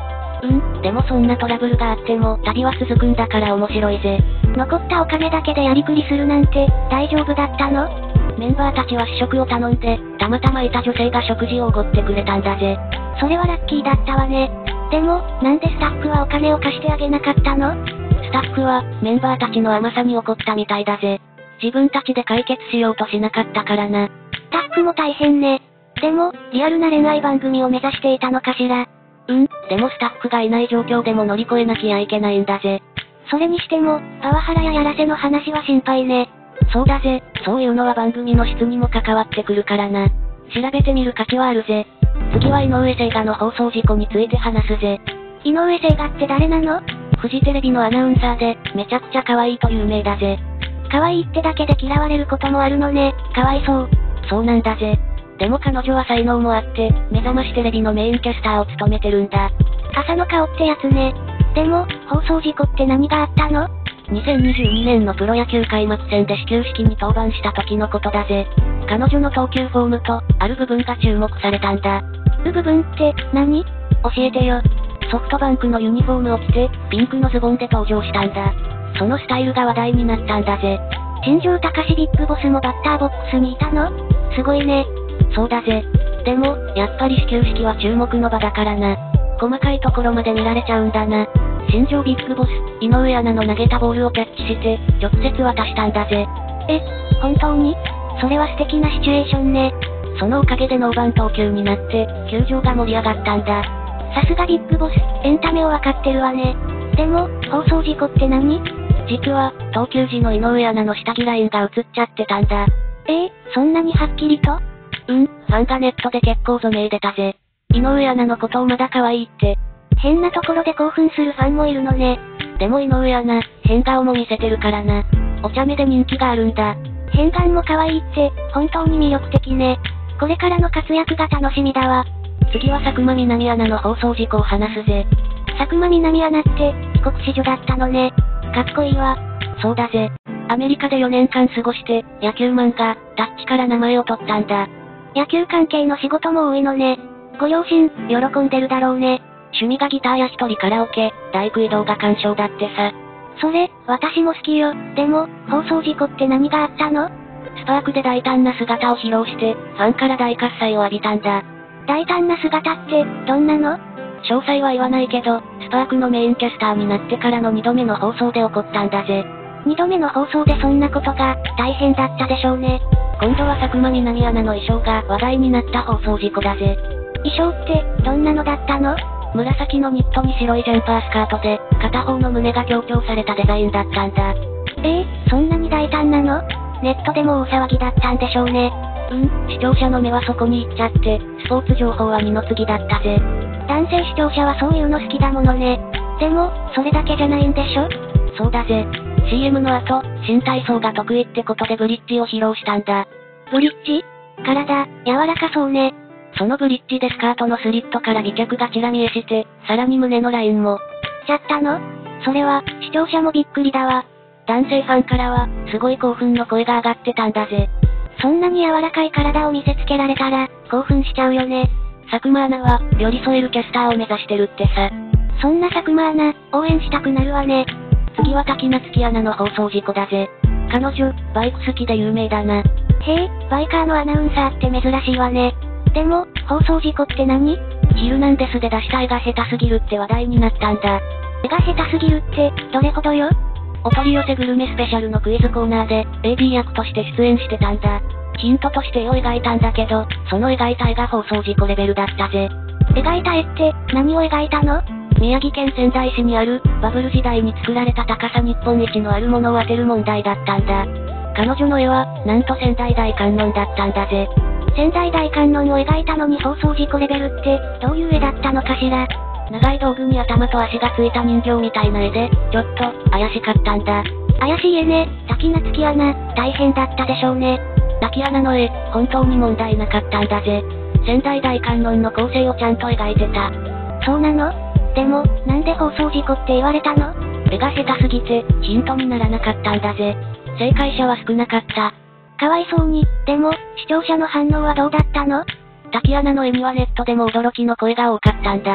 S2: でもそんなトラブルがあっても旅は続くんだから面白いぜ。
S1: 残ったお金だけでやりくりするなんて、大丈夫だったの？
S2: メンバーたちは試食を頼んで、たまたまいた女性が食事をおごってくれたんだぜ。
S1: それはラッキーだったわね。でも、なんでスタッフはお金を貸してあげなかったの？
S2: スタッフは、メンバーたちの甘さに怒ったみたいだぜ。自分たちで解決しようとしなかったからな。
S1: スタッフも大変ね。でも、リアルな恋愛番組を目指していたのかしら。
S2: でもスタッフがいない状況でも乗り越えなきゃいけないんだぜ。
S1: それにしても、パワハラややらせの話は心配ね。
S2: そうだぜ、そういうのは番組の質にも関わってくるからな。調べてみる価値はあるぜ。次は井上聖賀の放送事故について話すぜ。
S1: 井上聖賀って誰なの？
S2: フジテレビのアナウンサーで、めちゃくちゃ可愛いと有名だぜ。
S1: 可愛いってだけで嫌われることもあるのね。かわいそう。
S2: そうなんだぜ。でも彼女は才能もあって、目覚ましテレビのメインキャスターを務めてるんだ。
S1: 朝の顔ってやつね。でも、放送事故って何があったの
S2: ？2022年のプロ野球開幕戦で始球式に登板した時のことだぜ。彼女の投球フォームと、ある部分が注目されたんだ。
S1: 部分って何？
S2: 教えてよ。ソフトバンクのユニフォームを着て、ピンクのズボンで登場したんだ。そのスタイルが話題になったんだぜ。
S1: 新庄隆史ビッグボスもバッターボックスにいたの？すごいね。
S2: そうだぜ。でも、やっぱり始球式は注目の場だからな。細かいところまで見られちゃうんだな。新庄ビッグボス、井上アナの投げたボールをキャッチして、直接渡したんだぜ。
S1: 本当に？それは素敵なシチュエーションね。
S2: そのおかげでノーバン投球になって、球場が盛り上がったんだ。
S1: さすがビッグボス、エンタメをわかってるわね。でも、放送事故って何？
S2: 実は、投球時の井上アナの下着ラインが映っちゃってたんだ。
S1: そんなにはっきりと？
S2: ファンがネットで結構ぞめいでたぜ。井上アナのことをまだ可愛いって。
S1: 変なところで興奮するファンもいるのね。
S2: でも井上アナ、変顔も見せてるからな。お茶目で人気があるんだ。
S1: 変顔も可愛いって、本当に魅力的ね。これからの活躍が楽しみだわ。
S2: 次は佐久間みなみアナの放送事故を話すぜ。
S1: 佐久間みなみアナって、帰国子女だったのね。かっこいいわ。
S2: そうだぜ。アメリカで4年間過ごして、野球漫画、タッチから名前を取ったんだ。
S1: 野球関係の仕事も多いのね。ご両親、喜んでるだろうね。
S2: 趣味がギターや一人カラオケ、大工移動が鑑賞だってさ。
S1: それ、私も好きよ。でも、放送事故って何があったの？
S2: スパークで大胆な姿を披露して、ファンから大喝采を浴びたんだ。
S1: 大胆な姿って、どんなの？
S2: 詳細は言わないけど、スパークのメインキャスターになってからの2度目の放送で起こったんだぜ。
S1: 2度目の放送でそんなことが、大変だったでしょうね。
S2: 今度は佐久間みなみアナの衣装が話題になった放送事故だぜ。
S1: 衣装って、どんなのだったの？
S2: 紫のニットに白いジャンパースカートで、片方の胸が強調されたデザインだったんだ。
S1: そんなに大胆なの？ネットでも大騒ぎだったんでしょうね。
S2: 視聴者の目はそこに行っちゃって、スポーツ情報は二の次だったぜ。
S1: 男性視聴者はそういうの好きだものね。でも、それだけじゃないんでしょ？
S2: そうだぜ。CM の後、新体操が得意ってことでブリッジを披露したんだ。
S1: ブリッジ？体、柔らかそうね。
S2: そのブリッジでスカートのスリットから美脚がちら見えして、さらに胸のラインも。
S1: しちゃったの？それは、視聴者もびっくりだわ。
S2: 男性ファンからは、すごい興奮の声が上がってたんだぜ。
S1: そんなに柔らかい体を見せつけられたら、興奮しちゃうよね。
S2: 佐久間アナは、寄り添えるキャスターを目指してるってさ。
S1: そんな佐久間アナ、応援したくなるわね。
S2: 次は滝夏希アナの放送事故だぜ。彼女、バイク好きで有名だな。
S1: バイカーのアナウンサーって珍しいわね。でも、放送事故って何？
S2: ヒルナンデスで出した絵が下手すぎるって話題になったんだ。
S1: 絵が下手すぎるって、どれほどよ？
S2: お取り寄せグルメスペシャルのクイズコーナーで、AD 役として出演してたんだ。ヒントとして絵を描いたんだけど、その描いた絵が放送事故レベルだったぜ。
S1: 描いた絵って、何を描いたの？
S2: 宮城県仙台市にある、バブル時代に作られた高さ日本一のあるものを当てる問題だったんだ。彼女の絵は、なんと仙台大観音だったんだぜ。
S1: 仙台大観音を描いたのに放送事故レベルって、どういう絵だったのかしら？
S2: 長い道具に頭と足がついた人形みたいな絵で、ちょっと、怪しかったんだ。
S1: 怪しい絵ね。滝夏希アナ、大変だったでしょうね。
S2: 滝アナの絵、本当に問題なかったんだぜ。仙台大観音の構成をちゃんと描いてた。
S1: そうなの？でも、なんで放送事故って言われたの？
S2: 絵が下手すぎて、ヒントにならなかったんだぜ。正解者は少なかった。
S1: かわいそうに。でも、視聴者の反応はどうだったの？
S2: 滝アナの絵にはネットでも驚きの声が多かったんだ。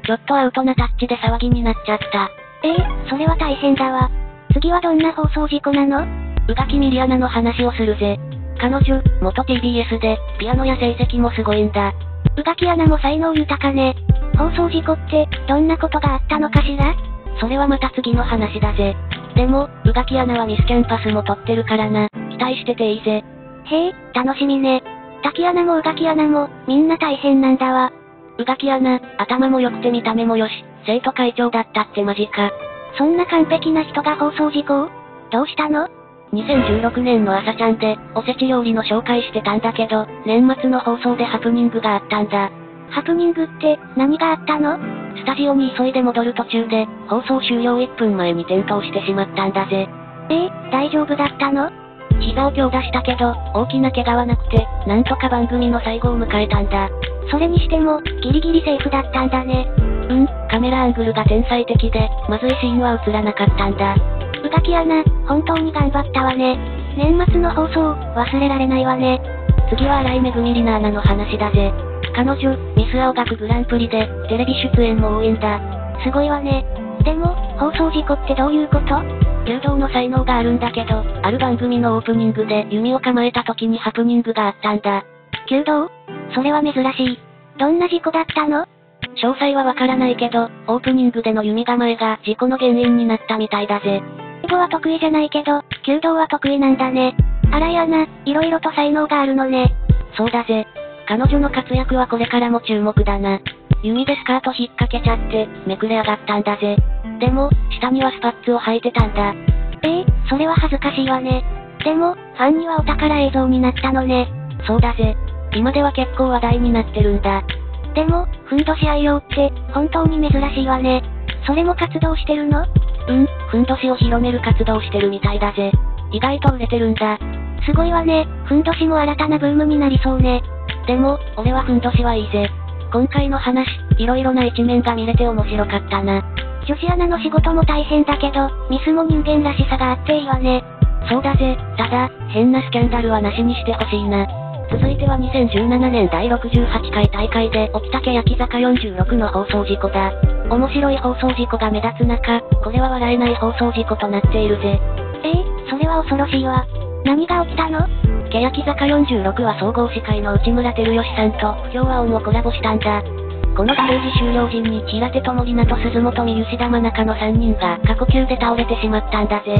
S2: ちょっとアウトなタッチで騒ぎになっちゃった。
S1: それは大変だわ。次はどんな放送事故なの？
S2: 宇垣ミリアナの話をするぜ。彼女、元 TBS で、ピアノや成績もすごいんだ。
S1: 宇垣アナも才能豊かね。放送事故って、どんなことがあったのかしら？
S2: それはまた次の話だぜ。でも、宇垣アナはミスキャンパスも取ってるからな、期待してていいぜ。
S1: へえ、楽しみね。滝アナも宇垣アナも、みんな大変なんだわ。
S2: 宇垣アナ、頭も良くて見た目も良し、生徒会長だったってマジか。
S1: そんな完璧な人が放送事故を？どうしたの
S2: ？2016年の朝ちゃんで、おせち料理の紹介してたんだけど、年末の放送でハプニングがあったんだ。
S1: ハプニングって、何があったの？
S2: スタジオに急いで戻る途中で、放送終了1分前に転倒してしまったんだぜ。
S1: 大丈夫だったの？
S2: 膝を強打したけど、大きな怪我はなくて、なんとか番組の最後を迎えたんだ。
S1: それにしても、ギリギリセーフだったんだね。
S2: カメラアングルが天才的で、まずいシーンは映らなかったんだ。
S1: 宇垣アナ、本当に頑張ったわね。年末の放送、忘れられないわね。
S2: 次は新井めぐみりなアナの話だぜ。彼女、ミス青学グランプリで、テレビ出演も多いんだ。
S1: すごいわね。でも、放送事故ってどういうこと？
S2: 弓道の才能があるんだけど、ある番組のオープニングで弓を構えた時にハプニングがあったんだ。
S1: 弓道？それは珍しい。どんな事故だったの？
S2: 詳細はわからないけど、オープニングでの弓構えが事故の原因になったみたいだぜ。
S1: 英語は得意じゃないけど、弓道は得意なんだね。新井アナ、いろいろと才能があるのね。
S2: そうだぜ。彼女の活躍はこれからも注目だな。弓でスカート引っ掛けちゃって、めくれ上がったんだぜ。でも、下にはスパッツを履いてたんだ。
S1: それは恥ずかしいわね。でも、ファンにはお宝映像になったのね。
S2: そうだぜ。今では結構話題になってるんだ。
S1: でも、ふんどし愛用って、本当に珍しいわね。それも活動してるの？
S2: ふんどしを広める活動してるみたいだぜ。意外と売れてるんだ。
S1: すごいわね。ふんどしも新たなブームになりそうね。
S2: でも、俺はふんどしはいいぜ。今回の話、いろいろな一面が見れて面白かったな。
S1: 女子アナの仕事も大変だけど、ミスも人間らしさがあっていいわね。
S2: そうだぜ。ただ、変なスキャンダルはなしにしてほしいな。続いては2017年第68回大会で起きた欅坂46の放送事故だ。面白い放送事故が目立つ中、これは笑えない放送事故となっているぜ。
S1: それは恐ろしいわ。何が起きたの？
S2: 欅坂46は総合司会の内村光良さんと不協和音をコラボしたんだ。このステージ終了時に平手友梨奈と鈴本美吉田真中の3人が過呼吸で倒れてしまったんだぜ。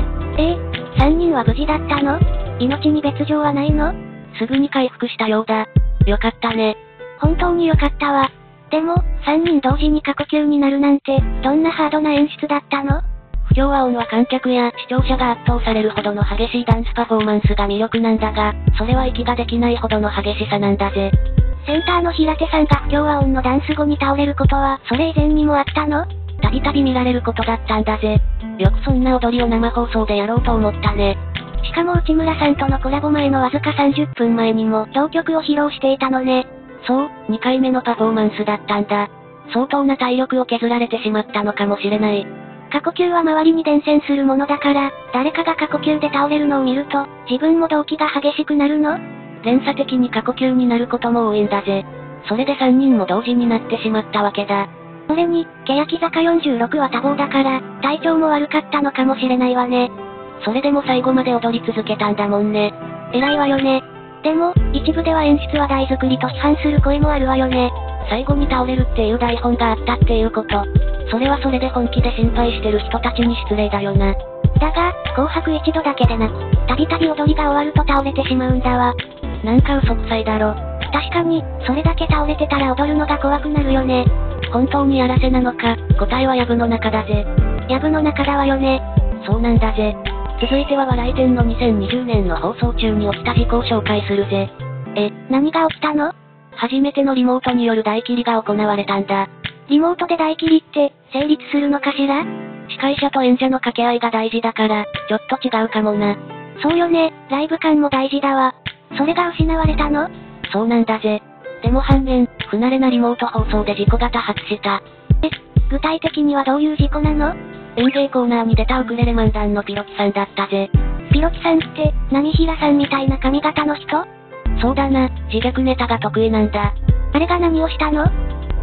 S1: 3人は無事だったの？命に別状はないの？
S2: すぐに回復したようだ。よかったね。
S1: 本当によかったわ。でも、3人同時に過呼吸になるなんて、どんなハードな演出だったの？
S2: 不協和音は観客や視聴者が圧倒されるほどの激しいダンスパフォーマンスが魅力なんだが、それは息ができないほどの激しさなんだぜ。
S1: センターの平手さんが不協和音のダンス後に倒れることは、それ以前にもあったの？
S2: たびたび見られることだったんだぜ。よくそんな踊りを生放送でやろうと思ったね。
S1: しかも内村さんとのコラボ前のわずか30分前にも同曲を披露していたのね。
S2: そう、2回目のパフォーマンスだったんだ。相当な体力を削られてしまったのかもしれない。
S1: 過呼吸は周りに伝染するものだから、誰かが過呼吸で倒れるのを見ると、自分も動悸が激しくなるの？
S2: 連鎖的に過呼吸になることも多いんだぜ。それで3人も同時になってしまったわけだ。
S1: それに、欅坂46は多忙だから、体調も悪かったのかもしれないわね。
S2: それでも最後まで踊り続けたんだもんね。
S1: 偉いわよね。でも、一部では演出は台作りと批判する声もあるわよね。
S2: 最後に倒れるっていう台本があったっていうこと。それはそれで本気で心配してる人たちに失礼だよな。
S1: だが、紅白一度だけでなく、たびたび踊りが終わると倒れてしまうんだわ。
S2: なんか嘘くさいだろ。
S1: 確かに、それだけ倒れてたら踊るのが怖くなるよね。
S2: 本当にやらせなのか、答えは藪の中だぜ。
S1: 藪の中だわよね。
S2: そうなんだぜ。続いては笑い点の2020年の放送中に起きた事故を紹介するぜ。
S1: 何が起きたの？
S2: 初めてのリモートによる代切りが行われたんだ。
S1: リモートで代切りって成立するのかしら？
S2: 司会者と演者の掛け合いが大事だから、ちょっと違うかもな。
S1: そうよね、ライブ感も大事だわ。それが失われたの？
S2: そうなんだぜ。でも反面、不慣れなリモート放送で事故が多発した。
S1: 具体的にはどういう事故なの？
S2: 演芸コーナーに出たウクレレ漫談のピロキさんだったぜ。
S1: ピロキさんって、波平さんみたいな髪型の人？
S2: そうだな、自虐ネタが得意なんだ。
S1: あれが何をしたの？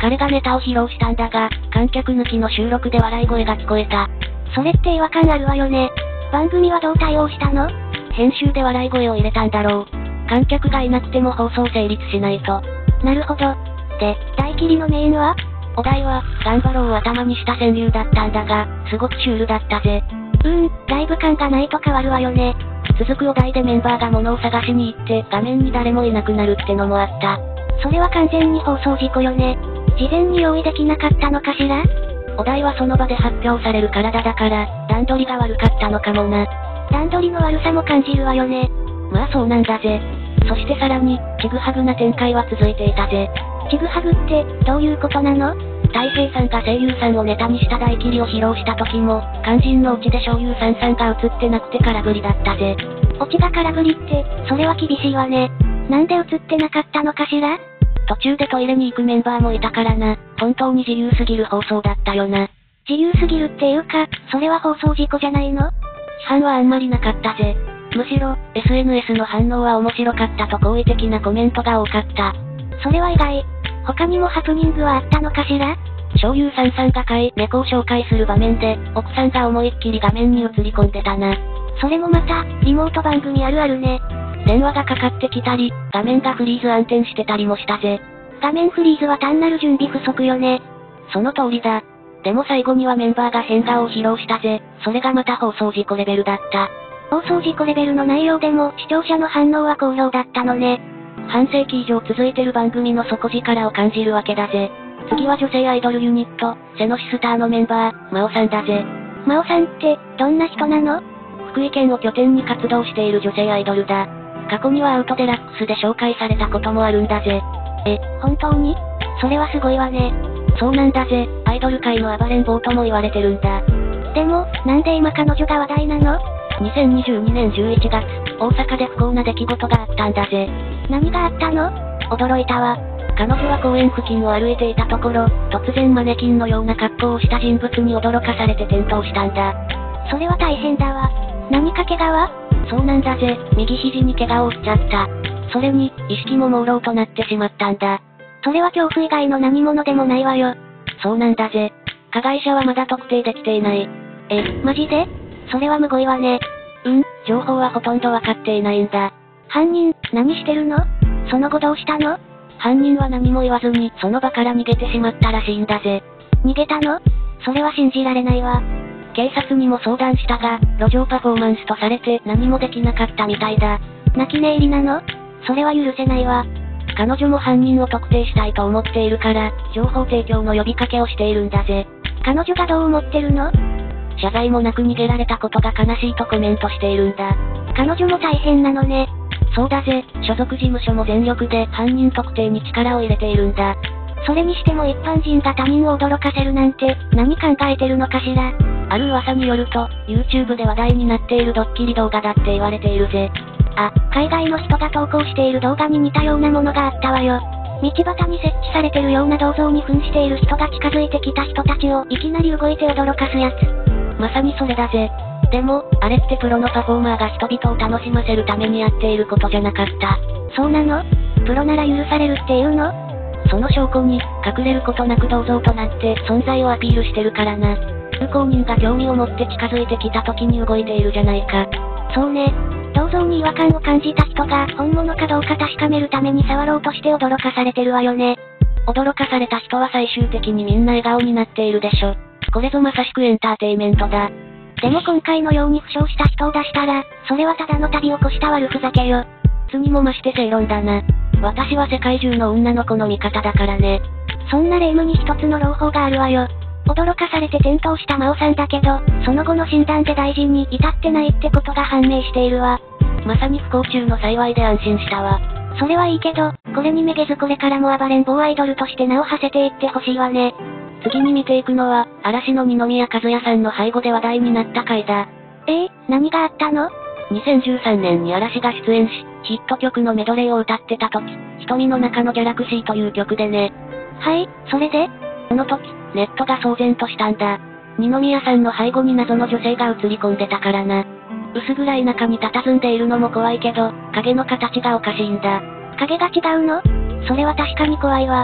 S2: 彼がネタを披露したんだが、観客抜きの収録で笑い声が聞こえた。
S1: それって違和感あるわよね。番組はどう対応したの？
S2: 編集で笑い声を入れたんだろう。観客がいなくても放送成立しないと。
S1: なるほど。で、大喜利のメインは？
S2: お題は、頑張ろうを頭にした川柳だったんだが、すごくシュールだったぜ。
S1: ライブ感がないと変わるわよね。
S2: 続くお題でメンバーが物を探しに行って、画面に誰もいなくなるってのもあった。
S1: それは完全に放送事故よね。事前に用意できなかったのかしら？
S2: お題はその場で発表される体だから、段取りが悪かったのかもな。
S1: 段取りの悪さも感じるわよね。
S2: まあそうなんだぜ。そしてさらに、ちぐはぐな展開は続いていたぜ。
S1: ちぐはぐって、どういうことなの？
S2: 大平さんが声優さんをネタにした大喜利を披露した時も、肝心のオチで醤油さんが映ってなくて空振りだったぜ。
S1: オチが空振りって、それは厳しいわね。なんで映ってなかったのかしら？
S2: 途中でトイレに行くメンバーもいたからな。本当に自由すぎる放送だったよな。
S1: 自由すぎるっていうか、それは放送事故じゃないの？
S2: 批判はあんまりなかったぜ。むしろ、SNS の反応は面白かったと好意的なコメントが多かった。
S1: それは意外。他にもハプニングはあったのかしら？
S2: 醤油さんが飼い、猫を紹介する場面で、奥さんが思いっきり画面に映り込んでたな。
S1: それもまた、リモート番組あるあるね。
S2: 電話がかかってきたり、画面がフリーズ暗転してたりもしたぜ。
S1: 画面フリーズは単なる準備不足よね。
S2: その通りだ。でも最後にはメンバーが変顔を披露したぜ。それがまた放送事故レベルだった。
S1: 放送事故レベルの内容でも、視聴者の反応は好評だったのね。
S2: 半世紀以上続いてる番組の底力を感じるわけだぜ。次は女性アイドルユニット、セノシスターのメンバー、マオさんだぜ。
S1: マオさんって、どんな人なの？
S2: 福井県を拠点に活動している女性アイドルだ。過去にはアウトデラックスで紹介されたこともあるんだぜ。
S1: 本当に？それはすごいわね。
S2: そうなんだぜ、アイドル界の暴れん坊とも言われてるんだ。
S1: でも、なんで今彼女が話題なの
S2: ？2022年11月、大阪で不幸な出来事があったんだぜ。
S1: 何があったの？驚いたわ。
S2: 彼女は公園付近を歩いていたところ、突然マネキンのような格好をした人物に驚かされて転倒したんだ。
S1: それは大変だわ。何か怪我は？
S2: そうなんだぜ、右肘に怪我を負っちゃった。それに、意識も朦朧となってしまったんだ。
S1: それは恐怖以外の何者でもないわよ。
S2: そうなんだぜ。加害者はまだ特定できていない。
S1: マジで？それはむごいわね。
S2: 情報はほとんどわかっていないんだ。
S1: 犯人、何してるの？その後どうしたの？
S2: 犯人は何も言わずに、その場から逃げてしまったらしいんだぜ。
S1: 逃げたの？それは信じられないわ。
S2: 警察にも相談したが、路上パフォーマンスとされて何もできなかったみたいだ。
S1: 泣き寝入りなの？それは許せないわ。
S2: 彼女も犯人を特定したいと思っているから、情報提供の呼びかけをしているんだぜ。
S1: 彼女がどう思ってるの？
S2: 謝罪もなく逃げられたことが悲しいとコメントしているんだ。
S1: 彼女も大変なのね。
S2: そうだぜ、所属事務所も全力で犯人特定に力を入れているんだ。
S1: それにしても一般人が他人を驚かせるなんて、何考えてるのかしら。
S2: ある噂によると、YouTube で話題になっているドッキリ動画だって言われているぜ。
S1: 海外の人が投稿している動画に似たようなものがあったわよ。道端に設置されてるような銅像に扮している人が近づいてきた人たちをいきなり動いて驚かすやつ。
S2: まさにそれだぜ。でも、あれってプロのパフォーマーが人々を楽しませるためにやっていることじゃなかった。
S1: そうなの？プロなら許されるっていうの？
S2: その証拠に、隠れることなく銅像となって存在をアピールしてるからな。通行人が興味を持って近づいてきた時に動いているじゃないか。
S1: そうね。銅像に違和感を感じた人が本物かどうか確かめるために触ろうとして驚かされてるわよね。
S2: 驚かされた人は最終的にみんな笑顔になっているでしょ。これぞまさしくエンターテイメントだ。
S1: でも今回のように負傷した人を出したら、それはただの旅を越した悪ふざけよ。
S2: つにも増して正論だな。私は世界中の女の子の味方だからね。
S1: そんな霊夢に一つの朗報があるわよ。驚かされて転倒した真央さんだけど、その後の診断で大事に至ってないってことが判明しているわ。
S2: まさに不幸中の幸いで安心したわ。
S1: それはいいけど、これにめげずこれからも暴れん坊アイドルとして名を馳せていってほしいわね。
S2: 次に見ていくのは、嵐の二宮和也さんの背後で話題になった回だ。
S1: 何があったの？
S2: 2013年に嵐が出演し、ヒット曲のメドレーを歌ってた時、瞳の中のギャラクシーという曲でね。
S1: はい、それで？
S2: この時、ネットが騒然としたんだ。二宮さんの背後に謎の女性が映り込んでたからな。薄暗い中に佇んでいるのも怖いけど、影の形がおかしいんだ。
S1: 影が違うの？それは確かに怖いわ。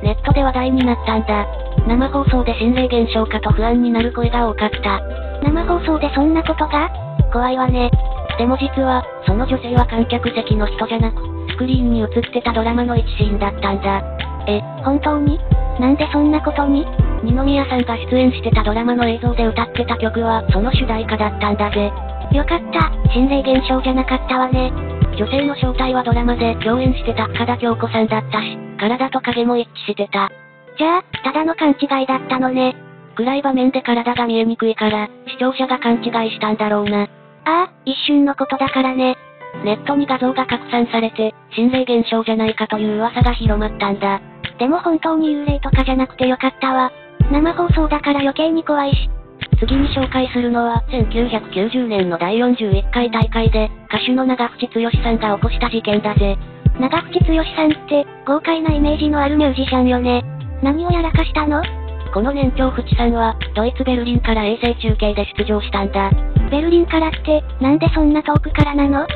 S2: ネットで話題になったんだ。生放送で心霊現象かと不安になる声が多かった。
S1: 生放送でそんなことが？怖いわね。
S2: でも実は、その女性は観客席の人じゃなく、スクリーンに映ってたドラマの一シーンだったんだ。
S1: 本当に？なんでそんなことに？
S2: 二宮さんが出演してたドラマの映像で歌ってた曲は、その主題歌だったんだぜ。
S1: よかった、心霊現象じゃなかったわね。
S2: 女性の正体はドラマで共演してた深田恭子さんだったし、体と影も一致してた。
S1: じゃあ、ただの勘違いだったのね。
S2: 暗い場面で体が見えにくいから、視聴者が勘違いしたんだろうな。
S1: ああ、一瞬のことだからね。
S2: ネットに画像が拡散されて、心霊現象じゃないかという噂が広まったんだ。
S1: でも本当に幽霊とかじゃなくてよかったわ。生放送だから余計に怖いし。
S2: 次に紹介するのは、1990年の第41回大会で、歌手の長渕剛さんが起こした事件だぜ。
S1: 長渕剛さんって、豪快なイメージのあるミュージシャンよね。何をやらかしたの？
S2: この年長渕さんは、ドイツベルリンから衛星中継で出場したんだ。
S1: ベルリンからって、なんでそんな遠くからなの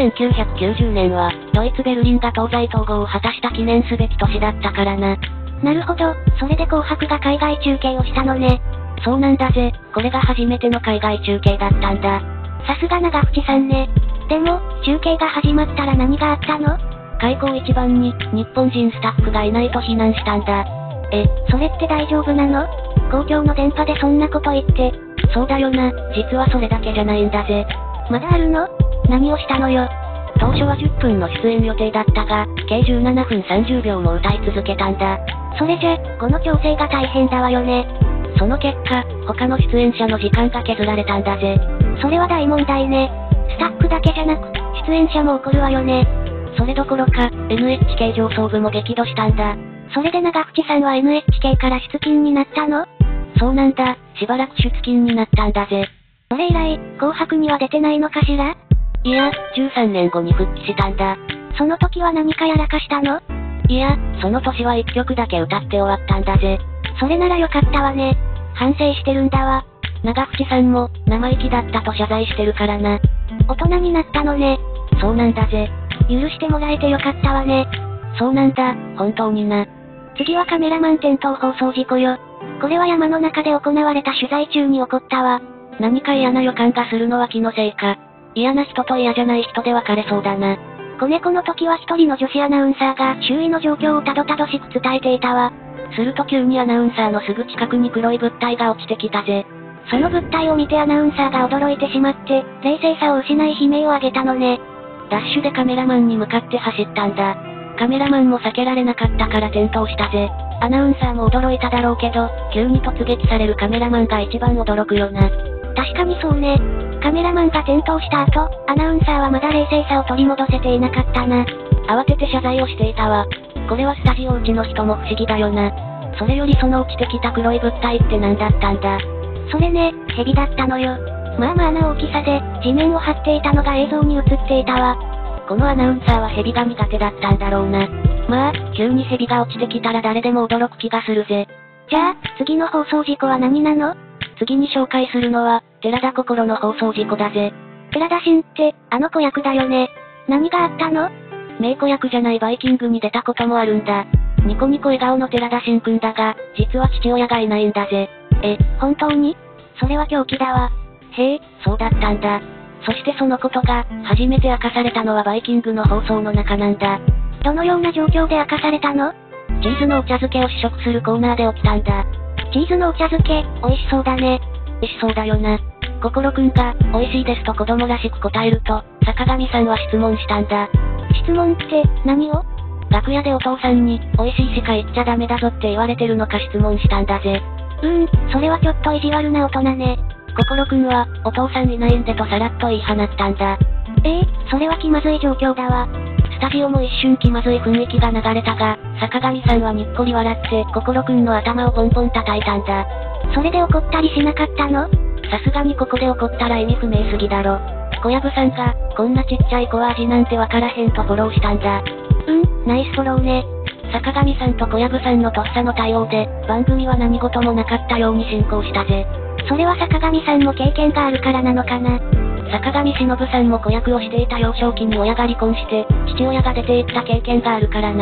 S2: ？1990年は、ドイツベルリンが東西統合を果たした記念すべき年だったからな。
S1: なるほど、それで紅白が海外中継をしたのね。
S2: そうなんだぜ、これが初めての海外中継だったんだ。
S1: さすが長渕さんね。でも、中継が始まったら何があったの？
S2: 開口一番に、日本人スタッフがいないと非難したんだ。
S1: それって大丈夫なの？公共の電波でそんなこと言って。
S2: そうだよな、実はそれだけじゃないんだぜ。
S1: まだあるの？何をしたのよ。
S2: 当初は10分の出演予定だったが、計17分30秒も歌い続けたんだ。
S1: それじゃ、語の調整が大変だわよね。
S2: その結果、他の出演者の時間が削られたんだぜ。
S1: それは大問題ね。スタッフだけじゃなく、出演者も怒るわよね。
S2: それどころか、NHK 上層部も激怒したんだ。
S1: それで長渕さんは NHK から出勤になったの？
S2: そうなんだ、しばらく出勤になったんだぜ。
S1: それ以来、紅白には出てないのかしら？
S2: いや、13年後に復帰したんだ。
S1: その時は何かやらかしたの？
S2: いや、その年は1曲だけ歌って終わったんだぜ。
S1: それならよかったわね。反省してるんだわ。
S2: 長渕さんも、生意気だったと謝罪してるからな。
S1: 大人になったのね。
S2: そうなんだぜ。
S1: 許してもらえてよかったわね。
S2: そうなんだ、本当にな。
S1: 次はカメラマン転倒放送事故よ。これは山の中で行われた取材中に起こったわ。
S2: 何か嫌な予感がするのは気のせいか。嫌な人と嫌じゃない人で分かれそうだな。
S1: 子猫の時は一人の女子アナウンサーが周囲の状況をたどたどしく伝えていたわ。
S2: すると急にアナウンサーのすぐ近くに黒い物体が落ちてきたぜ。
S1: その物体を見てアナウンサーが驚いてしまって、冷静さを失い悲鳴を上げたのね。
S2: ダッシュでカメラマンに向かって走ったんだ。カメラマンも避けられなかったから転倒したぜ。アナウンサーも驚いただろうけど、急に突撃されるカメラマンが一番驚くよな。
S1: 確かにそうね。カメラマンが転倒した後、アナウンサーはまだ冷静さを取り戻せていなかったな。
S2: 慌てて謝罪をしていたわ。これはスタジオ内の人も不思議だよな。それよりその落ちてきた黒い物体って何だったんだ？
S1: それね、蛇だったのよ。まあまあな大きさで、地面を張っていたのが映像に映っていたわ。
S2: このアナウンサーは蛇が苦手だったんだろうな。まあ、急に蛇が落ちてきたら誰でも驚く気がするぜ。
S1: じゃあ、次の放送事故は何なの？
S2: 次に紹介するのは、寺田心の放送事故だぜ。
S1: 寺田真って、あの子役だよね。何があったの？
S2: 名子役じゃないバイキングに出たこともあるんだ。ニコニコ笑顔の寺田真くんだが、実は父親がいないんだぜ。
S1: 本当に？それは狂気だわ。
S2: へえ、そうだったんだ。そしてそのことが、初めて明かされたのはバイキングの放送の中なんだ。
S1: どのような状況で明かされたの？
S2: チーズのお茶漬けを試食するコーナーで起きたんだ。
S1: チーズのお茶漬け、美味しそうだね。
S2: 美味しそうだよな。心くんが、美味しいですと子供らしく答えると、坂上さんは質問したんだ。
S1: 質問って、何を？
S2: 楽屋でお父さんに、美味しいしか言っちゃダメだぞって言われてるのか質問したんだぜ。
S1: それはちょっと意地悪な大人ね。
S2: 心くんは、お父さんいないんでとさらっと言い放ったんだ。
S1: それは気まずい状況だわ。
S2: スタジオも一瞬気まずい雰囲気が流れたが、坂上さんはにっこり笑って、心くんの頭をポンポン叩いたんだ。
S1: それで怒ったりしなかったの？
S2: さすがにここで怒ったら意味不明すぎだろ。小籔さんが、こんなちっちゃい子は味なんてわからへんとフォローしたんだ。
S1: ナイスフォローね。
S2: 坂上さんと小籔さんのとっさの対応で、番組は何事もなかったように進行したぜ。
S1: それは坂上さんも経験があるからなのかな。
S2: 坂上忍さんも子役をしていた幼少期に親が離婚して、父親が出て行った経験があるからな。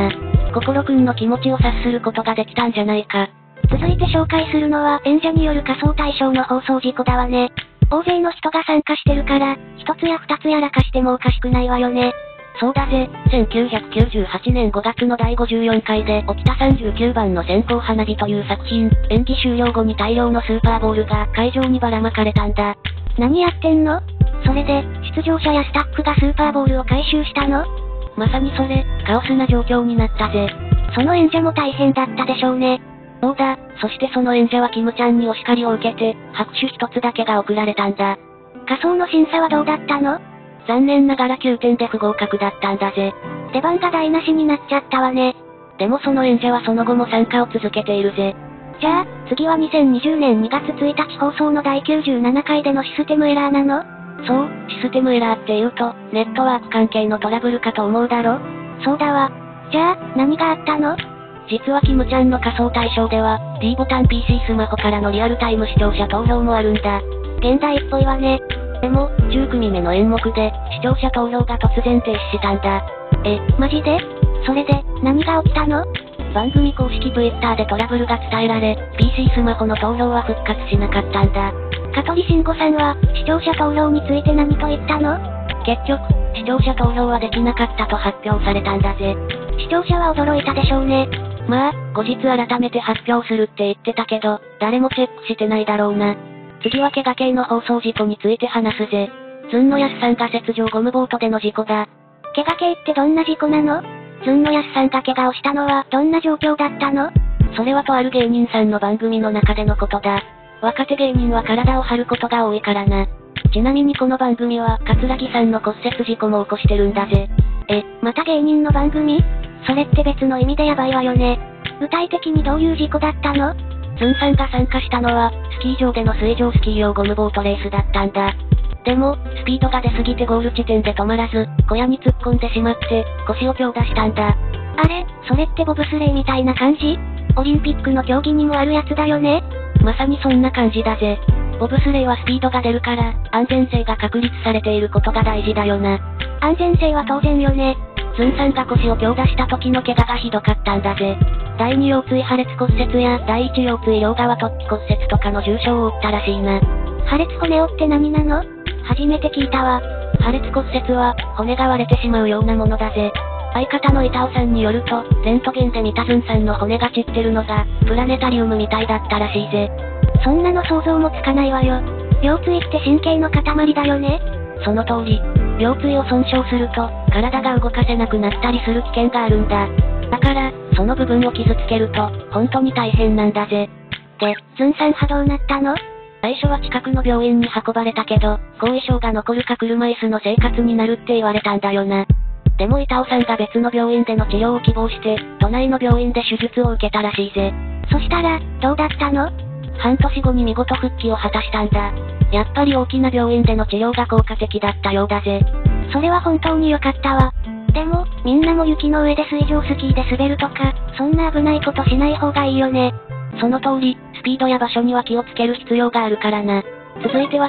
S2: 心くんの気持ちを察することができたんじゃないか。
S1: 続いて紹介するのは演者による仮装対象の放送事故だわね。大勢の人が参加してるから、一つや二つやらかしてもおかしくないわよね。
S2: そうだぜ、1998年5月の第54回で起きた39番の線香花火という作品、演技終了後に大量のスーパーボールが会場にばらまかれたんだ。
S1: 何やってんの？それで、出場者やスタッフがスーパーボールを回収したの？
S2: まさにそれ、カオスな状況になったぜ。
S1: その演者も大変だったでしょうね。
S2: そうだ、そしてその演者はキムちゃんにお叱りを受けて、拍手一つだけが送られたんだ。
S1: 仮装の審査はどうだったの？
S2: 残念ながら9点で不合格だったんだぜ。
S1: 出番が台無しになっちゃったわね。
S2: でもその演者はその後も参加を続けているぜ。
S1: じゃあ、次は2020年2月1日放送の第97回でのシステムエラーなの？
S2: そう、システムエラーって言うと、ネットワーク関係のトラブルかと思うだろ？
S1: そうだわ。じゃあ、何があったの？
S2: 実はキムちゃんの仮装対象では、D ボタン PC スマホからのリアルタイム視聴者投票もあるんだ。
S1: 現代っぽいわね。
S2: でも、10組目の演目で、視聴者投票が突然停止したんだ。
S1: マジで？それで、何が起きたの？
S2: 番組公式 Twitter でトラブルが伝えられ、PC スマホの投票は復活しなかったんだ。
S1: 香取慎吾さんは、視聴者投票について何と言ったの？
S2: 結局、視聴者投票はできなかったと発表されたんだぜ。
S1: 視聴者は驚いたでしょうね。
S2: まあ、後日改めて発表するって言ってたけど、誰もチェックしてないだろうな。次は怪我系の放送事故について話すぜ。ずんのやすさんが雪上ゴムボートでの事故だ。
S1: 怪我系ってどんな事故なの？ずんのやすさんが怪我をしたのはどんな状況だったの？
S2: それはとある芸人さんの番組の中でのことだ。若手芸人は体を張ることが多いからな。ちなみにこの番組は、桂木さんの骨折事故も起こしてるんだぜ。
S1: また芸人の番組？それって別の意味でヤバいわよね。具体的にどういう事故だったの？
S2: ズンさんが参加したのは、スキー場での水上スキー用ゴムボートレースだったんだ。でも、スピードが出すぎてゴール地点で止まらず、小屋に突っ込んでしまって、腰を強打したんだ。
S1: あれ、それってボブスレーみたいな感じ？オリンピックの競技にもあるやつだよね？
S2: まさにそんな感じだぜ。ボブスレーはスピードが出るから、安全性が確立されていることが大事だよな。
S1: 安全性は当然よね。
S2: ズンさんが腰を強打した時の怪我がひどかったんだぜ。第2腰椎破裂骨折や第1腰椎両側突起骨折とかの重傷を負ったらしいな。
S1: 破裂骨折って何なの？初めて聞いたわ。
S2: 破裂骨折は、骨が割れてしまうようなものだぜ。相方の板尾さんによると、レントゲンで見たズンさんの骨が散ってるのが、プラネタリウムみたいだったらしいぜ。
S1: そんなの想像もつかないわよ。腰椎って神経の塊だよね？
S2: その通り。腰椎を損傷すると、体が動かせなくなったりする危険があるんだ。だから、その部分を傷つけると、本当に大変なんだぜ。
S1: で、ズンさんはどうなったの？
S2: 最初は近くの病院に運ばれたけど、後遺症が残るか車椅子の生活になるって言われたんだよな。でも板尾さんが別の病院での治療を希望して、都内の病院で手術を受けたらしいぜ。
S1: そしたら、どうだったの？
S2: 半年後に見事復帰を果たしたんだ。やっぱり大きな病院での治療が効果的だったようだぜ。
S1: それは本当に良かったわ。でも、みんなも雪の上で水上スキーで滑るとか、そんな危ないことしない方がいいよね。
S2: その通り、スピードや場所には気をつける必要があるからな。続いては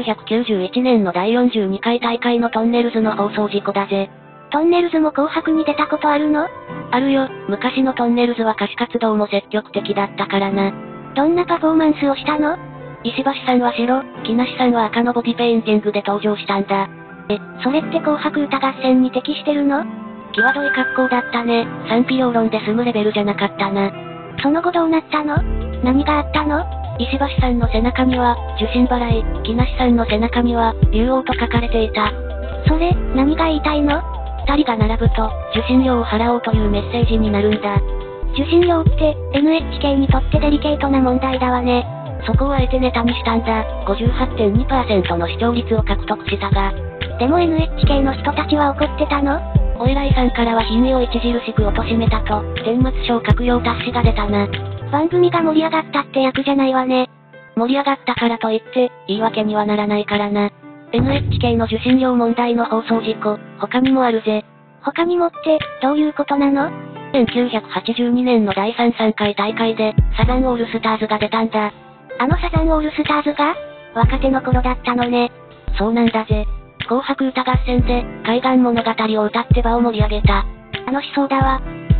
S2: 1991年の第42回大会のトンネルズの放送事故だぜ。
S1: トンネルズも紅白に出たことあるの？
S2: あるよ、昔のトンネルズは歌手活動も積極的だったからな。
S1: どんなパフォーマンスをしたの？
S2: 石橋さんは白、木梨さんは赤のボディペインティングで登場したんだ。
S1: それって紅白歌合戦に適してるの？
S2: 際どい格好だったね。賛否両論で済むレベルじゃなかったな。
S1: その後どうなったの？何があったの？
S2: 石橋さんの背中には、受信払い、木梨さんの背中には、竜王と書かれていた。
S1: それ、何が言いたいの？
S2: 二人が並ぶと、受信料を払おうというメッセージになるんだ。
S1: 受信料って、NHK にとってデリケートな問題だわね。
S2: そこをあえてネタにしたんだ。58.2% の視聴率を獲得したが。
S1: でも NHK の人たちは怒ってたの？
S2: お偉いさんからは品位を著しく貶めたと、天末賞閣僚達しが出たな。
S1: 番組が盛り上がったって役じゃないわね。
S2: 盛り上がったからといって、言い訳にはならないからな。NHK の受信料問題の放送事故、他にもあるぜ。
S1: 他にもって、どういうことなの
S2: ？1982年の第3回大会で、サザンオールスターズが出たんだ。
S1: あのサザンオールスターズが？若手の頃だったのね。
S2: そうなんだぜ。紅白歌合戦で、海岸物語を歌って場を盛り上げた。
S1: 楽しそうだわ。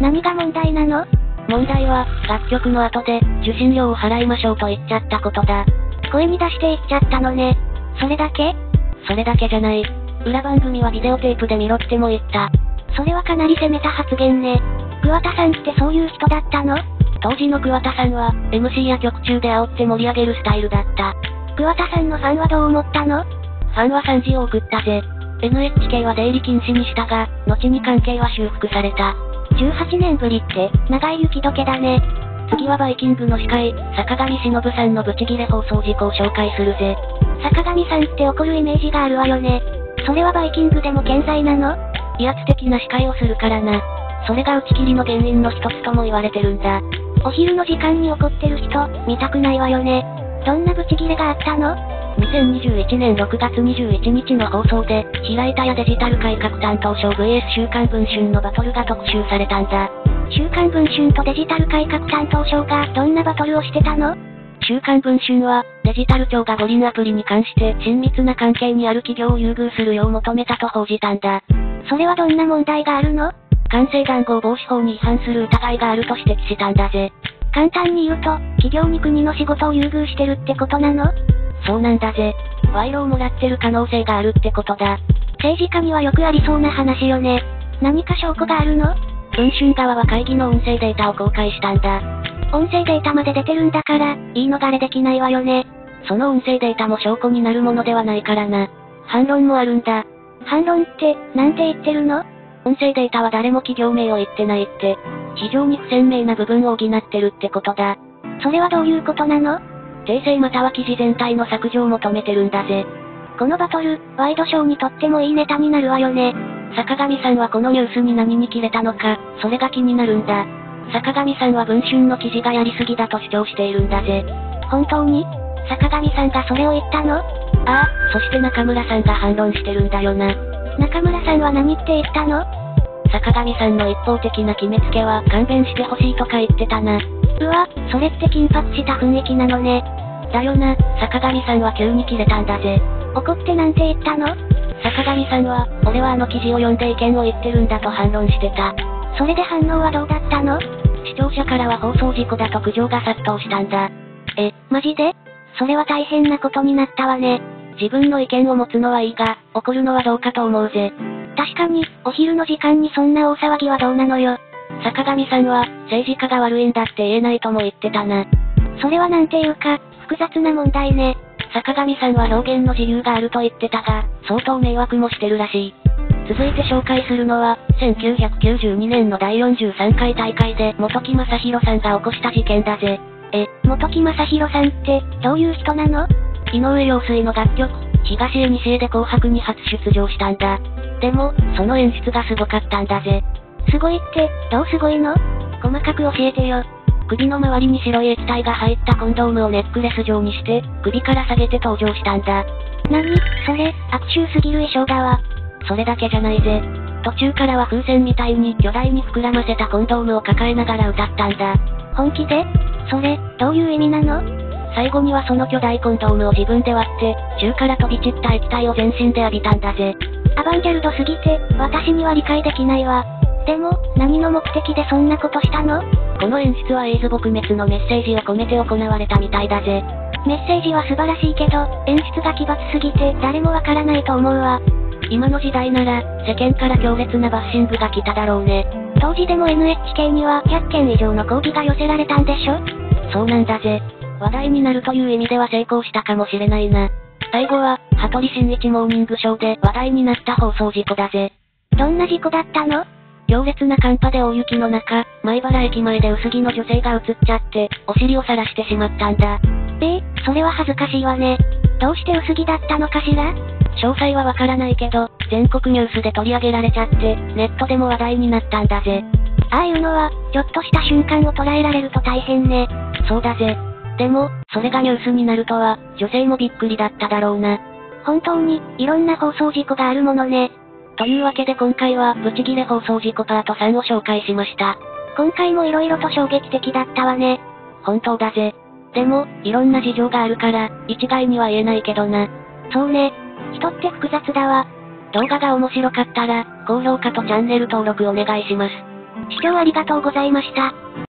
S1: 何が問題なの？
S2: 問題は、楽曲の後で、受信料を払いましょうと言っちゃったことだ。
S1: 声に出して言っちゃったのね。それだけ？
S2: それだけじゃない。裏番組はビデオテープで見ろっても言った。
S1: それはかなり攻めた発言ね。桑田さんってそういう人だったの？
S2: 当時の桑田さんは、MC や曲中で煽って盛り上げるスタイルだった。
S1: 桑田さんのファンはどう思ったの？
S2: ファンは賛辞を送ったぜ。NHK は出入り禁止にしたが、後に関係は修復された。
S1: 18年ぶりって、長い雪解けだね。
S2: 次はバイキングの司会、坂上忍さんのブチギレ放送事故を紹介するぜ。
S1: 坂上さんって怒るイメージがあるわよね。それはバイキングでも健在なの？
S2: 威圧的な司会をするからな。それが打ち切りの原因の一つとも言われてるんだ。
S1: お昼の時間に怒ってる人、見たくないわよね。どんなブチギレがあったの
S2: ？2021年6月21日の放送で、平井田やデジタル改革担当省 VS 週刊文春のバトルが特集されたんだ。
S1: 週刊文春とデジタル改革担当省がどんなバトルをしてたの？
S2: 週刊文春は、デジタル庁が五輪アプリに関して親密な関係にある企業を優遇するよう求めたと報じたんだ。
S1: それはどんな問題があるの？
S2: 官製談合防止法に違反する疑いがあると指摘したんだぜ。
S1: 簡単に言うと、企業に国の仕事を優遇してるってことなの？
S2: そうなんだぜ。賄賂をもらってる可能性があるってことだ。
S1: 政治家にはよくありそうな話よね。何か証拠があるの？
S2: 文春側は会議の音声データを公開したんだ。
S1: 音声データまで出てるんだから、言い逃れできないわよね。
S2: その音声データも証拠になるものではないからな。反論もあるんだ。
S1: 反論って、なんて言ってるの？
S2: 音声データは誰も企業名を言ってないって。非常に不鮮明な部分を補ってるってことだ。
S1: それはどういうことなの？
S2: 訂正または記事全体の削除を求めてるんだぜ。
S1: このバトル、ワイドショーにとってもいいネタになるわよね。
S2: 坂上さんはこのニュースに何に切れたのか、それが気になるんだ。坂上さんは文春の記事がやりすぎだと主張しているんだぜ。
S1: 本当に？坂上さんがそれを言ったの？
S2: ああ、そして中村さんが反論してるんだよな。
S1: 中村さんは何って言ったの？
S2: 坂上さんの一方的な決めつけは勘弁してほしいとか言ってたな。
S1: うわ、それって緊迫した雰囲気なのね。
S2: だよな、坂上さんは急に切れたんだぜ。
S1: 怒ってなんて言ったの？
S2: 坂上さんは、俺はあの記事を読んで意見を言ってるんだと反論してた。
S1: それで反応はどうだったの？
S2: 視聴者からは放送事故だと苦情が殺到したんだ。
S1: マジで？それは大変なことになったわね。
S2: 自分の意見を持つのはいいが、怒るのはどうかと思うぜ。
S1: 確かに、お昼の時間にそんな大騒ぎはどうなのよ。
S2: 坂上さんは、政治家が悪いんだって言えないとも言ってたな。
S1: それはなんていうか、複雑な問題ね。
S2: 坂上さんは表現の自由があると言ってたが、相当迷惑もしてるらしい。続いて紹介するのは、1992年の第43回大会で本木雅弘さんが起こした事件だぜ。
S1: 本木雅弘さんって、どういう人なの？
S2: 井上陽水の楽曲、東へ西へで紅白に初出場したんだ。でも、その演出がすごかったんだぜ。
S1: すごいって、どうすごいの？
S2: 細かく教えてよ。首の周りに白い液体が入ったコンドームをネックレス状にして、首から下げて登場したんだ。
S1: 何？それ、悪臭すぎる衣装だわ。
S2: それだけじゃないぜ。途中からは風船みたいに巨大に膨らませたコンドームを抱えながら歌ったんだ。
S1: 本気で？それ、どういう意味なの？
S2: 最後にはその巨大コンドームを自分で割って、宙から飛び散った液体を全身で浴びたんだぜ。
S1: アバンギャルドすぎて、私には理解できないわ。でも、何の目的でそんなことしたの？
S2: この演出はエイズ撲滅のメッセージを込めて行われたみたいだぜ。
S1: メッセージは素晴らしいけど、演出が奇抜すぎて誰もわからないと思うわ。
S2: 今の時代なら、世間から強烈なバッシングが来ただろうね。
S1: 当時でも NHK には100件以上の抗議が寄せられたんでしょ？
S2: そうなんだぜ。話題になるという意味では成功したかもしれないな。最後は、羽鳥慎一モーニングショーで話題になった放送事故だぜ。
S1: どんな事故だったの？
S2: 強烈な寒波で大雪の中、米原駅前で薄着の女性が映っちゃって、お尻を晒してしまったんだ。
S1: それは恥ずかしいわね。どうして薄着だったのかしら？
S2: 詳細はわからないけど、全国ニュースで取り上げられちゃって、ネットでも話題になったんだぜ。
S1: ああいうのは、ちょっとした瞬間を捉えられると大変ね。
S2: そうだぜ。でも、それがニュースになるとは、女性もびっくりだっただろうな。
S1: 本当に、いろんな放送事故があるものね。
S2: というわけで今回は、ブチギレ放送事故パート3を紹介しました。
S1: 今回も色々と衝撃的だったわね。
S2: 本当だぜ。でも、いろんな事情があるから、一概には言えないけどな。
S1: そうね。人って複雑だわ。
S2: 動画が面白かったら、高評価とチャンネル登録お願いします。
S1: 視聴ありがとうございました。